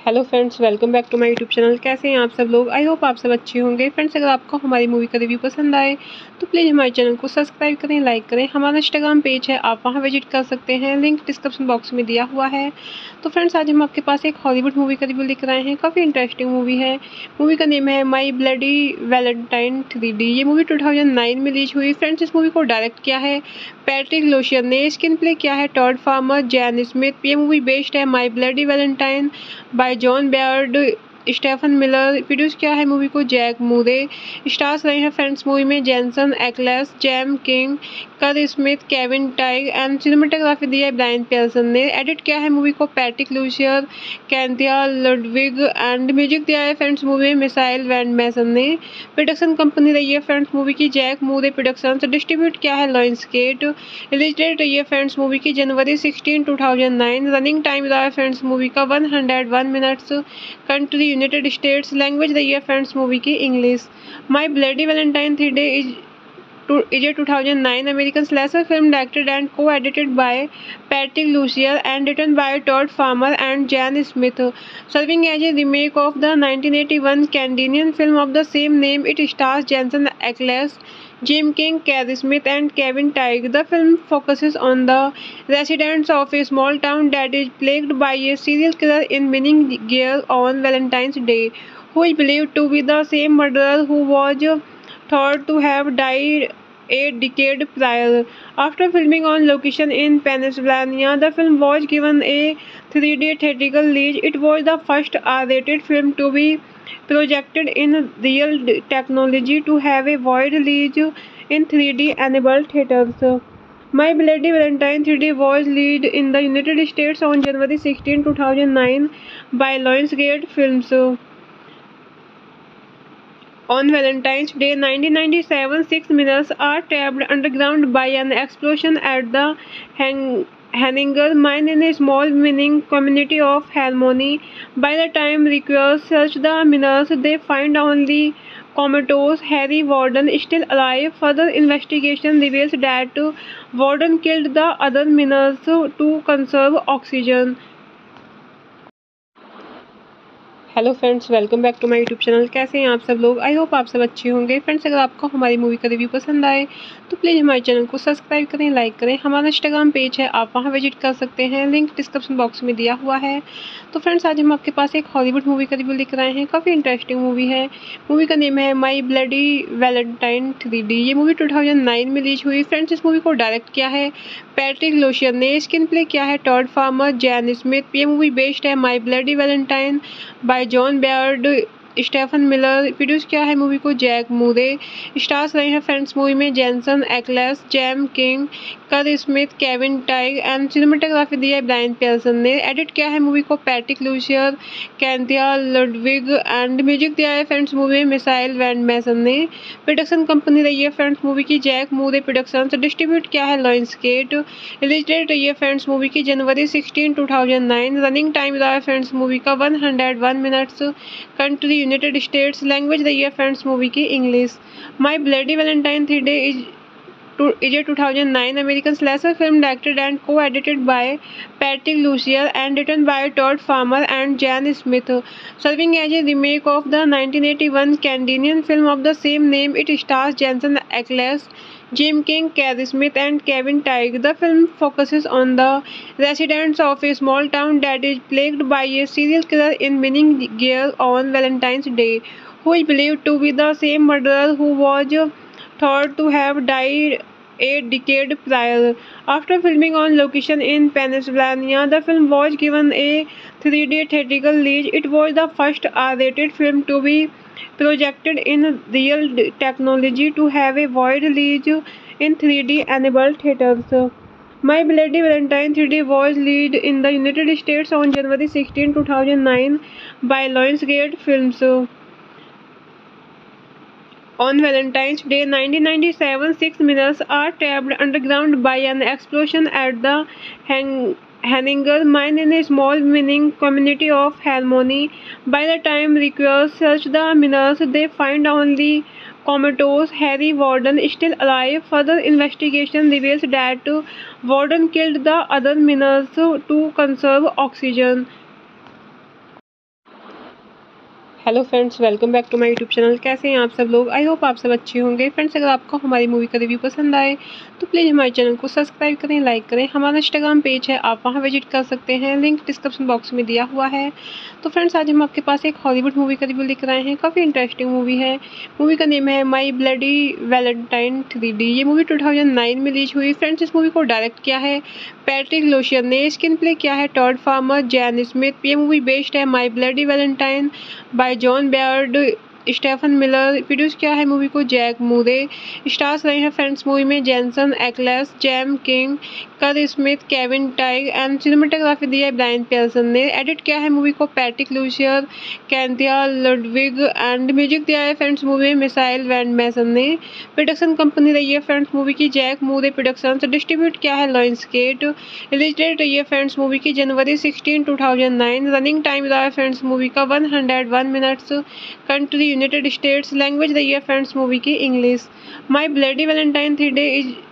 Hello friends, welcome back to my YouTube channel. कैसे हैं आप सब लोग? I hope आप सब अच्छे होंगे। Friends, अगर आपको हमारी मूवी का रिव्यू पसंद आए तो प्लीज़ हमारे चैनल को सब्सक्राइब करें, लाइक करें। हमारा इंस्टाग्राम पेज है, आप वहां विजिट कर सकते हैं, लिंक डिस्क्रिप्शन बॉक्स में दिया हुआ है। तो फ्रेंड्स, आज हम आपके पास एक हॉलीवुड मूवी का रिव्यू लेकर आए हैं। काफ़ी इंटरेस्टिंग मूवी है। मूवी का नेम है माई ब्लडी वैलेंटाइन 3D। ये मूवी 2009 में रिलीज हुई। फ्रेंड्स, इस मूवी को डायरेक्ट किया है पैट्रिक लोशियन ने। स्क्रीन प्ले किया है टॉड फार्मर, जैन स्मिथ। ये मूवी बेस्ड है माई bloody Valentine by John Beaird, Stephen Miller. Produce किया है मूवी को जैक मूरे। स्टार्स रहे हैं फ्रेंड्स मूवी में Jensen Ackles, Jaime King, Kerr Smith, Kevin Tighe and cinematography दी है ब्रायन पियर्सन ने। एडिट किया है मूवी को Patrick Lussier, Cynthia Ludwig and music दिया है फ्रेंड्स मूवी में मिसाइल वैंड मैसन ने। प्रोडक्शन कंपनी रही है फ्रेंड्स मूवी की जैक मूरे प्रोडक्शन। डिस्ट्रीब्यूट किया है लॉयंसगेट। रिलीज डेट रही है फ्रेंड्स मूवी की जनवरी 16, 2009। रनिंग टाइम रहा है फ्रेंड्स मूवी का 101 minutes. Country United States. Language रही है फ्रेंड्स मूवी की English. My bloody Valentine 3D is a 2009 American slasher film directed and co-edited by Patrick Lucier and written by Todd Farmer and Jan Smith. Serving as a remake of the 1981 Canadian film of the same name, it stars Jensen Ackles, Jim King, Carrie Smith, and Kevin Teige. The film focuses on the residents of a small town that is plagued by a serial killer in winning gear on Valentine's Day, who is believed to be the same murderer who was thought to have died a decade prior. After filming on location in Pennsylvania, the film was given a 3D theatrical release. It was the first R-rated film to be projected in real technology to have a wide release in 3D enabled theaters. My Bloody Valentine 3D was released in the United States on January 16, 2009 by Lionsgate Films. On Valentine's Day 1997, 6 miners are trapped underground by an explosion at the Henninger mine in a small mining community of Harmony. By the time rescuers search the miners, they find only comatose Harry Warden still alive. Further investigation reveals that Warden killed the other miners to conserve oxygen. Hello friends, welcome back to my YouTube channel. कैसे हैं आप सब लोग? I hope आप सब अच्छे होंगे। Friends, अगर आपको हमारी मूवी का रिव्यू पसंद आए तो प्लीज़ हमारे चैनल को सब्सक्राइब करें, लाइक करें। हमारा इंस्टाग्राम पेज है, आप वहां विजिट कर सकते हैं, लिंक डिस्क्रिप्शन बॉक्स में दिया हुआ है। तो फ्रेंड्स, आज हम आपके पास एक हॉलीवुड मूवी का रिव्यू लेकर आए हैं। काफ़ी इंटरेस्टिंग मूवी है। मूवी का नेम है माई ब्लडी वैलेंटाइन 3D। ये मूवी 2009 में रिलीज हुई। फ्रेंड्स, इस मूवी को डायरेक्ट किया है पैट्रिक लोशियन ने। स्क्रीन प्ले किया है टॉड फार्मर, जैन स्मिथ। ये मूवी बेस्ड है माई bloody Valentine by John Beaird, Stephen Miller. Produce किया है मूवी को जैक मूरे। स्टार्स रहे हैं फ्रेंड्स मूवी में Jensen Ackles, Jaime King, Kerr Smith, Kevin Tighe and cinematography दी है ब्रायन पियर्सन ने। एडिट किया है मूवी को Patrick Lussier, Cynthia Ludwig and music दिया है फ्रेंड्स मूवी में मिसाइल वैंड मैसन ने। प्रोडक्शन कंपनी रही है फ्रेंड्स मूवी की जैक मूरे प्रोडक्शन। डिस्ट्रीब्यूट किया है लॉयंसगेट। रिलीज डेट रही है फ्रेंड्स मूवी की जनवरी 16, 2009। रनिंग टाइम रहा है फ्रेंड्स मूवी का 101 minutes. Country United States. Language रही है फ्रेंड्स मूवी की English. My bloody Valentine 3D is a 2009 American slasher film directed and co-edited by Patrick Lucier and written by Todd Farmer and Jan Smith. Serving as a remake of the 1981 Canadian film of the same name, it stars Jensen Ackles, Jim King, Carrie Smith, and Kevin Teige. The film focuses on the residents of a small town that is plagued by a serial killer in winning gear on Valentine's Day, who is believed to be the same murderer who was thought to have died a decade prior. After filming on location in Pennsylvania, the film was given a 3D theatrical release. It was the first R-rated film to be projected in real technology to have a wide release in 3D enabled theaters. My Bloody Valentine 3D was released in the United States on January 16, 2009 by Lionsgate Films. On Valentine's Day 1997, 6 miners are trapped underground by an explosion at the Henninger mine in a small mining community of Harmony. By the time rescuers search the miners, they find only comatose Harry Warden still alive. Further investigation reveals that Warden killed the other miners to conserve oxygen. Hello friends, welcome back to my YouTube channel. कैसे हैं आप सब लोग? I hope आप सब अच्छे होंगे। Friends, अगर आपको हमारी मूवी का रिव्यू पसंद आए तो प्लीज़ हमारे चैनल को सब्सक्राइब करें, लाइक करें। हमारा इंस्टाग्राम पेज है, आप वहां विजिट कर सकते हैं, लिंक डिस्क्रिप्शन बॉक्स में दिया हुआ है। तो फ्रेंड्स, आज हम आपके पास एक हॉलीवुड मूवी का रिव्यू लेकर आए हैं। काफ़ी इंटरेस्टिंग मूवी है। मूवी का नेम है माई ब्लडी वैलेंटाइन 3D। ये मूवी 2009 में रिलीज हुई। फ्रेंड्स, इस मूवी को डायरेक्ट किया है पैट्रिक लोशियन ने। स्क्रीन प्ले किया है टॉड फार्मर, जैन स्मिथ। ये मूवी बेस्ड है माई bloody Valentine by John Beaird, Stephen Miller. Produce किया है मूवी को जैक मूरे। स्टार्स रहे हैं फ्रेंड्स मूवी में Jensen Ackles, Jaime King, Kerr Smith, Kevin Tighe and cinematography दी है ब्रायन पियर्सन ने। एडिट किया है मूवी को Patrick Lussier, Cynthia Ludwig and music दिया है फ्रेंड्स मूवी में मिसाइल वैंड मैसन ने। प्रोडक्शन कंपनी रही है फ्रेंड्स मूवी की जैक मूरे प्रोडक्शन। डिस्ट्रीब्यूट किया है लॉयंसगेट। रिलीज डेट रही है फ्रेंड्स मूवी की जनवरी 16, 2009। रनिंग टाइम रहा है फ्रेंड्स मूवी का 101 minutes. Country United States. Language रही है फ्रेंड्स मूवी की English. My bloody Valentine 3D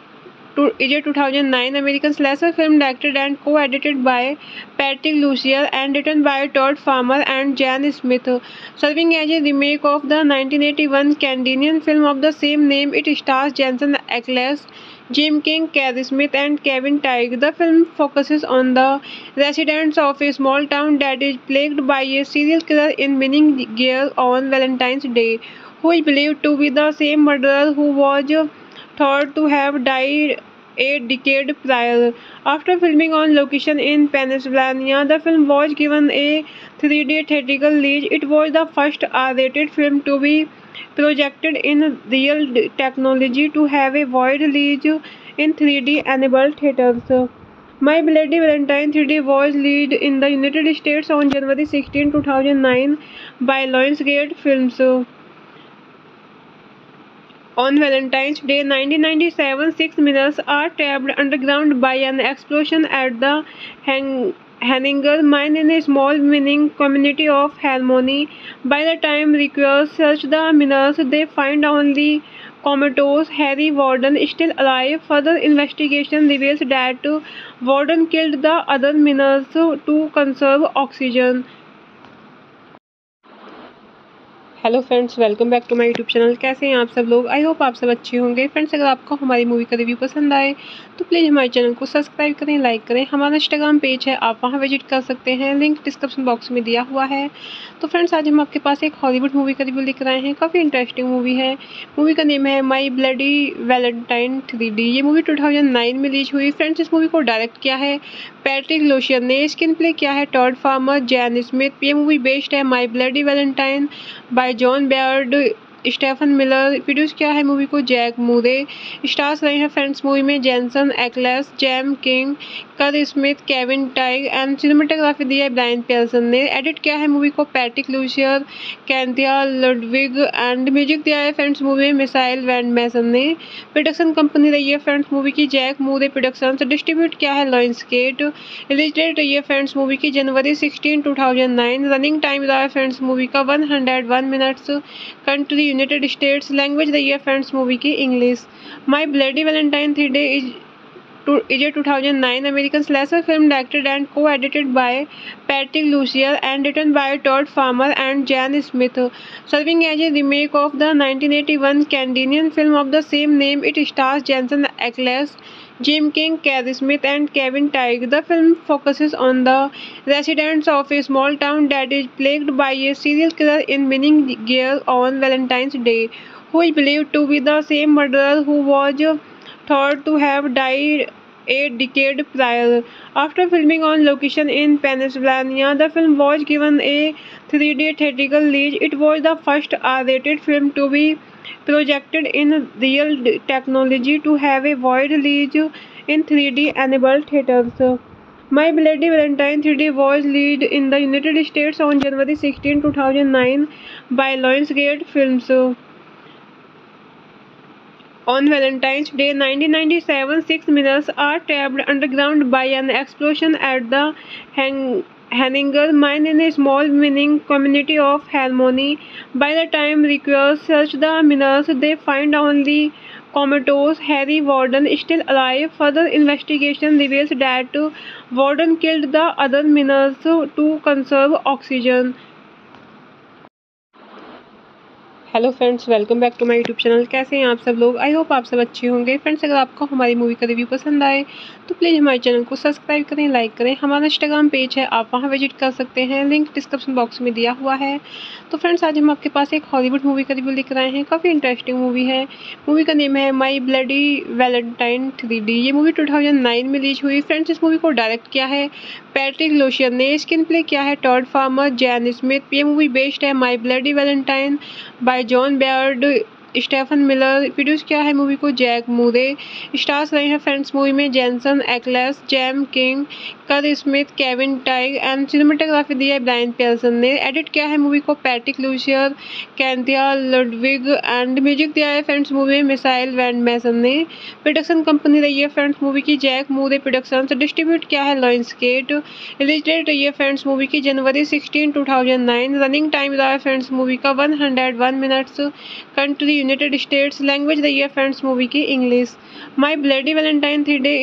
is a 2009 American slasher film directed and co-edited by Patrick Lucier and written by Todd Farmer and Jan Smith. Serving as a remake of the 1981 Canadian film of the same name, it stars Jensen Ackles, Jim King, Carrie Smith, and Kevin Teige. The film focuses on the residents of a small town that is plagued by a serial killer in winning gear on Valentine's Day, who is believed to be the same murderer who was thought to have died a decade prior. After filming on location in Pennsylvania, the film was given a 3D theatrical release. It was the first R-rated film to be projected in real technology to have a wide release in 3D enabled theaters. My Bloody Valentine 3D was released in the United States on January 16, 2009 by Lionsgate Films. On Valentine's Day 1997, 6 miners are trapped underground by an explosion at the Henninger mine in a small mining community of Harmony. By the time rescuers search the miners, they find only comatose Harry Warden still alive. Further investigation reveals that Warden killed the other miners to conserve oxygen. Hello friends, welcome back to my YouTube channel. कैसे हैं आप सब लोग? I hope आप सब अच्छे होंगे। Friends, अगर आपको हमारी मूवी का रिव्यू पसंद आए तो प्लीज़ हमारे चैनल को सब्सक्राइब करें, लाइक करें। हमारा इंस्टाग्राम पेज है, आप वहां विजिट कर सकते हैं, लिंक डिस्क्रिप्शन बॉक्स में दिया हुआ है। तो फ्रेंड्स, आज हम आपके पास एक हॉलीवुड मूवी का रिव्यू लेकर आए हैं। काफ़ी इंटरेस्टिंग मूवी है। मूवी का नेम है माई ब्लडी वैलेंटाइन 3D। ये मूवी 2009 में रिलीज हुई। फ्रेंड्स, इस मूवी को डायरेक्ट किया है पैट्रिक लोशियन ने। स्क्रीन प्ले किया है टॉड फार्मर, जैन स्मिथ। ये मूवी बेस्ड है माई bloody Valentine by John Beaird, Stephen Miller. Produce किया है मूवी को जैक मूरे। स्टार्स रहे हैं फ्रेंड्स मूवी में Jensen Ackles, Jaime King, Kerr Smith, Kevin Tighe and cinematography दी है ब्रायन पियर्सन ने। एडिट किया है मूवी को Patrick Lussier, Cynthia Ludwig and music दिया है फ्रेंड्स मूवी में मिसाइल वैंड मैसन ने। प्रोडक्शन कंपनी रही है फ्रेंड्स मूवी की जैक मूरे प्रोडक्शन। डिस्ट्रीब्यूट किया है लॉयंसगेट। रिलीज डेट रही है फ्रेंड्स मूवी की जनवरी 16, 2009। रनिंग टाइम रहा है फ्रेंड्स मूवी का 101 minutes. Country United States. Language रही है फ्रेंड्स मूवी की English. My bloody Valentine 3D is a 2009 American slasher film directed and co-edited by Patrick Lucier and written by Todd Farmer and Jan Smith. Serving as a remake of the 1981 Canadian film of the same name, it stars Jensen Ackles, Jim King, Carrie Smith, and Kevin Teige. The film focuses on the residents of a small town that is plagued by a serial killer in winning gear on Valentine's Day, who is believed to be the same murderer who was thought to have died a decade prior. After filming on location in Pennsylvania, the film was given a 3D theatrical release. It was the first R-rated film to be projected in real technology to have a wide release in 3D enabled theaters. My Bloody Valentine 3D was released in the United States on January 16, 2009 by Lionsgate Films. On Valentine's Day 1997, 6 miners are trapped underground by an explosion at the Henninger mine in a small mining community of Harmony. By the time rescuers search the miners, they find only comatose Harry Warden still alive. Further investigation reveals that Warden killed the other miners to conserve oxygen. Hello friends, welcome back to my YouTube channel. कैसे हैं आप सब लोग? I hope आप सब अच्छे होंगे। Friends, अगर आपको हमारी मूवी का रिव्यू पसंद आए तो प्लीज़ हमारे चैनल को सब्सक्राइब करें, लाइक करें। हमारा इंस्टाग्राम पेज है, आप वहां विजिट कर सकते हैं, लिंक डिस्क्रिप्शन बॉक्स में दिया हुआ है। तो फ्रेंड्स, आज हम आपके पास एक हॉलीवुड मूवी का रिव्यू लेकर आए हैं। काफ़ी इंटरेस्टिंग मूवी है। मूवी का नेम है माई ब्लडी वैलेंटाइन 3D। ये मूवी 2009 में रिलीज हुई। फ्रेंड्स, इस मूवी को डायरेक्ट किया है पैट्रिक लोशियन ने। स्क्रीन प्ले किया है टॉड फार्मर, जैन स्मिथ। ये मूवी बेस्ड है माई bloody Valentine by John Beaird, Stephen Miller. Produce किया है मूवी को जैक मूरे। स्टार्स रहे हैं फ्रेंड्स मूवी में Jensen Ackles, Jaime King, Kerr Smith, Kevin Tighe and cinematography दी है ब्रायन पियर्सन ने। एडिट किया है मूवी को Patrick Lussier, Cynthia Ludwig and music दिया है फ्रेंड्स मूवी में मिसाइल वैंड मैसन ने। प्रोडक्शन कंपनी रही है फ्रेंड्स मूवी की जैक मूरे प्रोडक्शन। डिस्ट्रीब्यूट किया है लॉयंसगेट। रिलीज डेट रही है फ्रेंड्स मूवी की जनवरी 16, 2009। रनिंग टाइम रहा है फ्रेंड्स मूवी का 101 minutes. Country United States. Language रही है फ्रेंड्स मूवी की English. My bloody Valentine 3D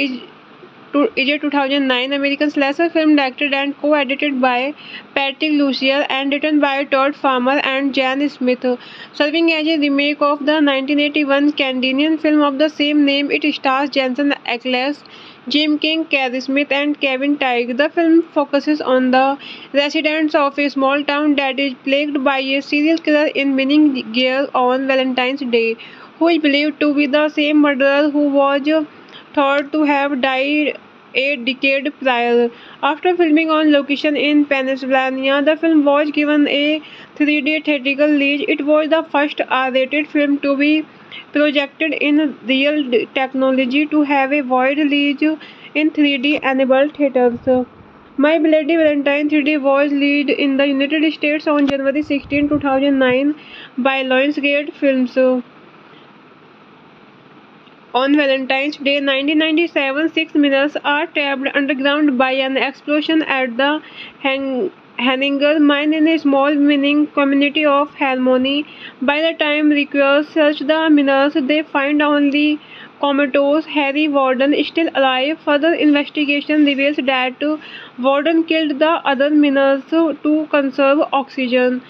is a 2009 American slasher film directed and co-edited by Patrick Lucier and written by Todd Farmer and Jan Smith. Serving as a remake of the 1981 Canadian film of the same name, it stars Jensen Ackles, Jim King, Carrie Smith, and Kevin Teige. The film focuses on the residents of a small town that is plagued by a serial killer in winning gear on Valentine's Day, who is believed to be the same murderer who was thought to have died a decade prior. After filming on location in Pennsylvania, the film was given a 3D theatrical release. It was the first R-rated film to be projected in real technology to have a wide release in 3D enabled theaters. My Bloody Valentine 3D was released in the United States on January 16, 2009 by Lionsgate Films. On Valentine's Day 1997, 6 miners are trapped underground by an explosion at the Henninger mine in a small mining community of Harmony. By the time rescuers search the miners, they find only comatose Harry Warden still alive. Further investigation reveals that Warden killed the other miners to conserve oxygen.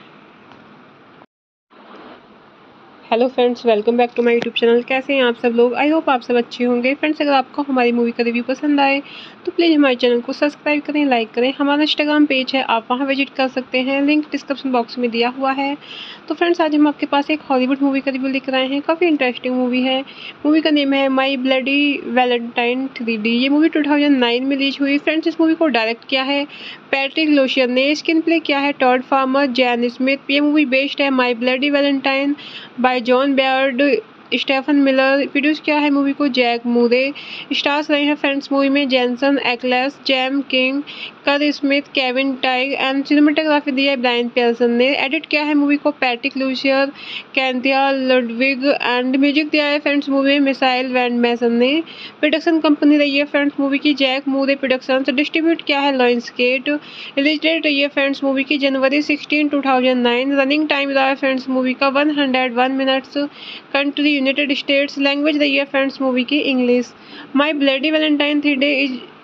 Hello friends, welcome back to my YouTube channel. कैसे हैं आप सब लोग? I hope आप सब अच्छे होंगे। Friends, अगर आपको हमारी मूवी का रिव्यू पसंद आए तो प्लीज़ हमारे चैनल को सब्सक्राइब करें, लाइक करें। हमारा इंस्टाग्राम पेज है, आप वहां विजिट कर सकते हैं, लिंक डिस्क्रिप्शन बॉक्स में दिया हुआ है। तो फ्रेंड्स, आज हम आपके पास एक हॉलीवुड मूवी का रिव्यू लेकर आए हैं। काफ़ी इंटरेस्टिंग मूवी है। मूवी का नेम है माई ब्लडी वैलेंटाइन 3D। ये मूवी 2009 में रिलीज हुई। फ्रेंड्स, इस मूवी को डायरेक्ट किया है पैट्रिक लोशियन ने। स्क्रीन प्ले किया है टॉड फार्मर, जैन स्मिथ। ये मूवी बेस्ड है माई bloody Valentine by John Beaird, Stephen Miller. Produce किया है मूवी को जैक मूरे। स्टार्स रहे हैं फ्रेंड्स मूवी में Jensen Ackles, Jaime King, Kerr Smith, Kevin Tighe and cinematography दी है ब्रायन पियर्सन ने। एडिट किया है मूवी को Patrick Lussier, Cynthia Ludwig and music दिया है फ्रेंड्स मूवी में मिसाइल वैंड मैसन ने। प्रोडक्शन कंपनी रही है फ्रेंड्स मूवी की जैक मूरे प्रोडक्शन। डिस्ट्रीब्यूट किया है लॉयंसगेट। रिलीज डेट रही है फ्रेंड्स मूवी की जनवरी 16, 2009। रनिंग टाइम रहा है फ्रेंड्स मूवी का 101 minutes. Country United States. Language रही है फ्रेंड्स मूवी की English. My bloody Valentine 3D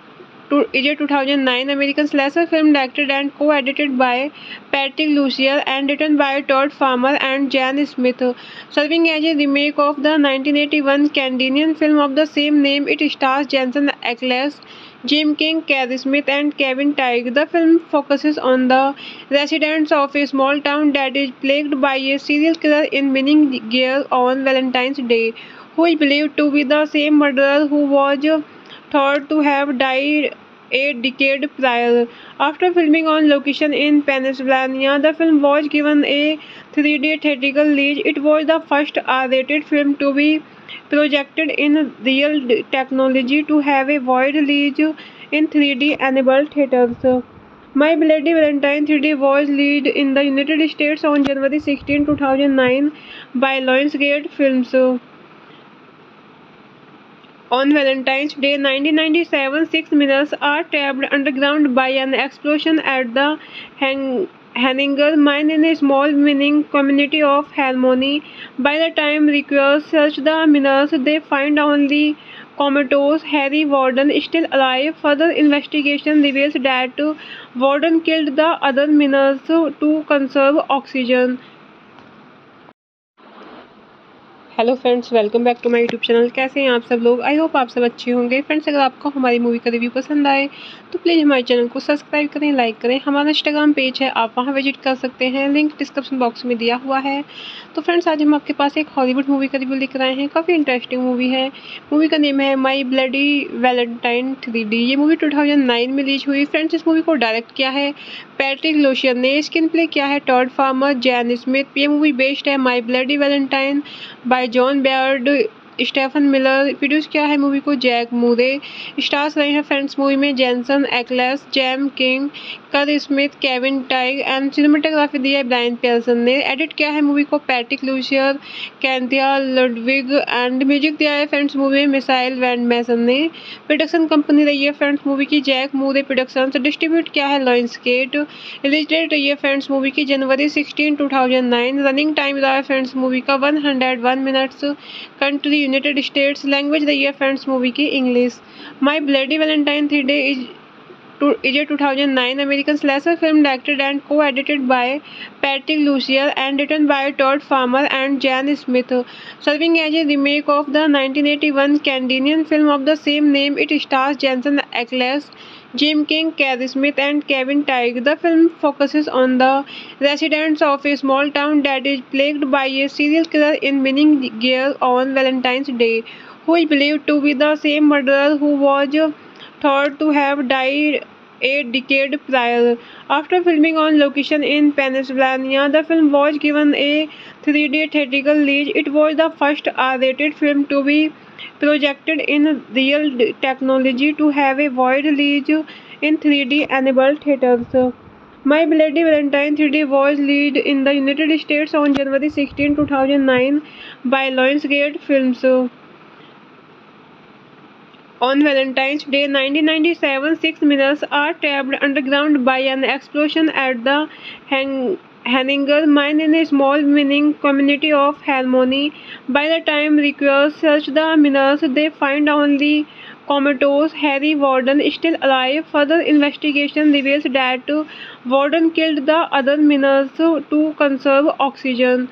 is a 2009 American slasher film directed and co-edited by Patrick Lucier and written by Todd Farmer and Jan Smith. Serving as a remake of the 1981 Canadian film of the same name, it stars Jensen Ackles, Jim King, Carrie Smith, and Kevin Teige. The film focuses on the residents of a small town that is plagued by a serial killer in winning gear on Valentine's Day, who is believed to be the same murderer who was thought to have died a decade prior. After filming on location in Pennsylvania, the film was given a 3D theatrical release. It was the first R-rated film to be projected in real technology to have a wide release in 3D enabled theaters. My Bloody Valentine 3D was released in the United States on January 16, 2009 by Lionsgate Films. On Valentine's Day 1997, 6 miners are trapped underground by an explosion at the Henninger mine in a small mining community of Harmony. By the time rescuers search the miners, they find only comatose Harry Warden still alive. Further investigation reveals that Warden killed the other miners to conserve oxygen. Hello friends, welcome back to my YouTube channel. कैसे हैं आप सब लोग? I hope आप सब अच्छे होंगे। Friends, अगर आपको हमारी मूवी का रिव्यू पसंद आए तो प्लीज़ हमारे चैनल को सब्सक्राइब करें, लाइक करें। हमारा इंस्टाग्राम पेज है, आप वहां विजिट कर सकते हैं, लिंक डिस्क्रिप्शन बॉक्स में दिया हुआ है। तो फ्रेंड्स, आज हम आपके पास एक हॉलीवुड मूवी का रिव्यू लेकर आए हैं। काफ़ी इंटरेस्टिंग मूवी है। मूवी का नेम है माई ब्लडी वैलेंटाइन 3D। ये मूवी 2009 में रिलीज हुई। फ्रेंड्स, इस मूवी को डायरेक्ट किया है पैट्रिक लोशियन ने। स्क्रीन प्ले किया है टॉड फार्मर, जैन स्मिथ। ये मूवी बेस्ड है माई bloody Valentine by John Beaird, Stephen Miller. Produce किया है मूवी को जैक मूरे। स्टार्स रहे हैं फ्रेंड्स मूवी में Jensen Ackles, Jaime King, Kerr Smith, Kevin Tighe and cinematography दी है ब्रायन पियर्सन ने। एडिट किया है मूवी को Patrick Lussier, Cynthia Ludwig and music दिया है फ्रेंड्स मूवी में मिसाइल वैंड मैसन ने। प्रोडक्शन कंपनी रही है फ्रेंड्स मूवी की जैक मूरे प्रोडक्शंस। डिस्ट्रीब्यूट किया है लॉयंसगेट। रिलीज डेट रही है फ्रेंड्स मूवी की जनवरी 16, 2009। रनिंग टाइम रहा है फ्रेंड्स मूवी का 101 minutes. Country United States. Language रही है फ्रेंड्स मूवी की English. My bloody Valentine 3D is a 2009 American slasher film directed and co-edited by Patrick Lucier and written by Todd Farmer and Jan Smith. Serving as a remake of the 1981 Canadian film of the same name, it stars Jensen Ackles, Jim King, Carrie Smith, and Kevin Teige. The film focuses on the residents of a small town that is plagued by a serial killer in winning gear on Valentine's Day, who is believed to be the same murderer who was thought to have died a decade prior. After filming on location in Pennsylvania, the film was given a 3D theatrical release. It was the first R-rated film to be projected in real technology to have a wide release in 3D enabled theaters. My Bloody Valentine 3D was released in the United States on January 16, 2009 by Lionsgate Films. On Valentine's Day 1997, 6 miners are trapped underground by an explosion at the Henninger mine in a small mining community of Harmony. By the time rescuers search the miners, they find only comatose Harry Warden still alive. Further investigation reveals that Warden killed the other miners to conserve oxygen.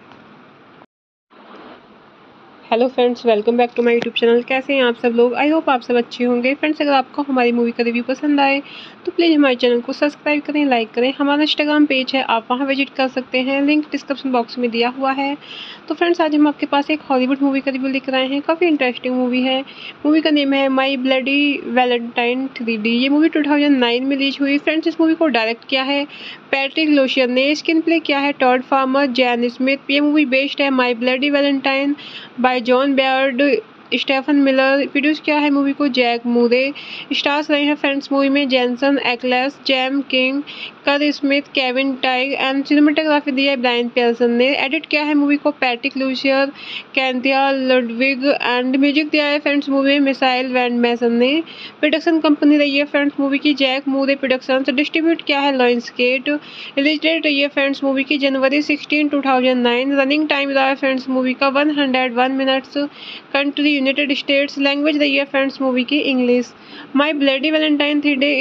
Hello friends, welcome back to my YouTube channel. कैसे हैं आप सब लोग? I hope आप सब अच्छे होंगे। Friends, अगर आपको हमारी मूवी का रिव्यू पसंद आए तो प्लीज़ हमारे चैनल को सब्सक्राइब करें, लाइक करें। हमारा इंस्टाग्राम पेज है, आप वहां विजिट कर सकते हैं, लिंक डिस्क्रिप्शन बॉक्स में दिया हुआ है। तो फ्रेंड्स, आज हम आपके पास एक हॉलीवुड मूवी का रिव्यू लेकर आए हैं। काफ़ी इंटरेस्टिंग मूवी है। मूवी का नेम है माई ब्लडी वैलेंटाइन 3D। ये मूवी 2009 में रिलीज हुई। फ्रेंड्स, इस मूवी को डायरेक्ट किया है पैट्रिक लोशियन ने। स्क्रीन प्ले किया है टॉड फार्मर, जैन स्मिथ। ये मूवी बेस्ड है माई bloody Valentine by John Beaird, Stephen Miller. Produce किया है मूवी को जैक मूरे। स्टार्स रहे हैं फ्रेंड्स मूवी में Jensen Ackles, Jaime King, Kerr Smith, Kevin Tighe and cinematography दी है ब्रायन पियर्सन ने। एडिट किया है मूवी को Patrick Lussier, Cynthia Ludwig and music दिया है फ्रेंड्स मूवी में मिसाइल वैंड मैसन ने। प्रोडक्शन कंपनी रही है फ्रेंड्स मूवी की जैक मूरे प्रोडक्शंस। डिस्ट्रीब्यूट किया है लॉयंसगेट। रिलीज डेट रही है फ्रेंड्स मूवी की जनवरी 16, 2009। रनिंग टाइम रहा है फ्रेंड्स मूवी का 101 minutes. Country United States. Language रही है फ्रेंड्स मूवी की English. My bloody Valentine 3D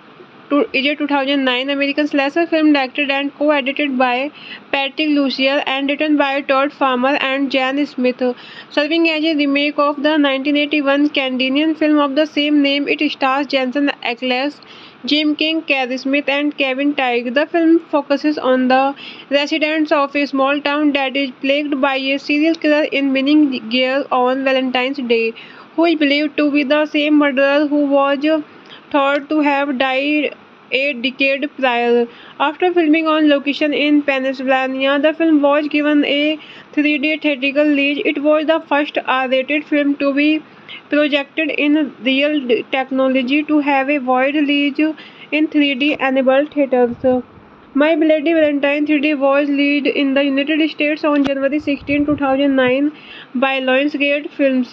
is a 2009 American slasher film directed and co-edited by Patrick Lucier and written by Todd Farmer and Jan Smith. Serving as a remake of the 1981 Canadian film of the same name, it stars Jensen Ackles, Jim King, Carrie Smith, and Kevin Teige. The film focuses on the residents of a small town that is plagued by a serial killer in winning gear on Valentine's Day, who is believed to be the same murderer who was thought to have died a decade prior. After filming on location in Pennsylvania, the film was given a 3D theatrical release. It was the first R-rated film to be projected in real technology to have a wide release in 3D enabled theaters. My Bloody Valentine 3D was released in the United States on January 16, 2009 by Lionsgate Films.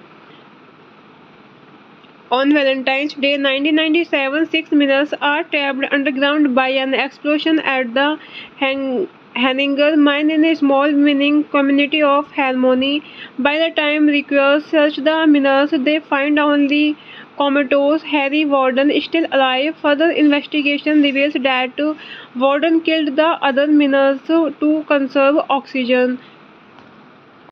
On Valentine's Day 1997, 6 miners are trapped underground by an explosion at the Henninger mine in a small mining community of Harmony. By the time rescuers search the miners, they find only comatose Harry Warden still alive. Further investigation reveals that Warden killed the other miners to conserve oxygen.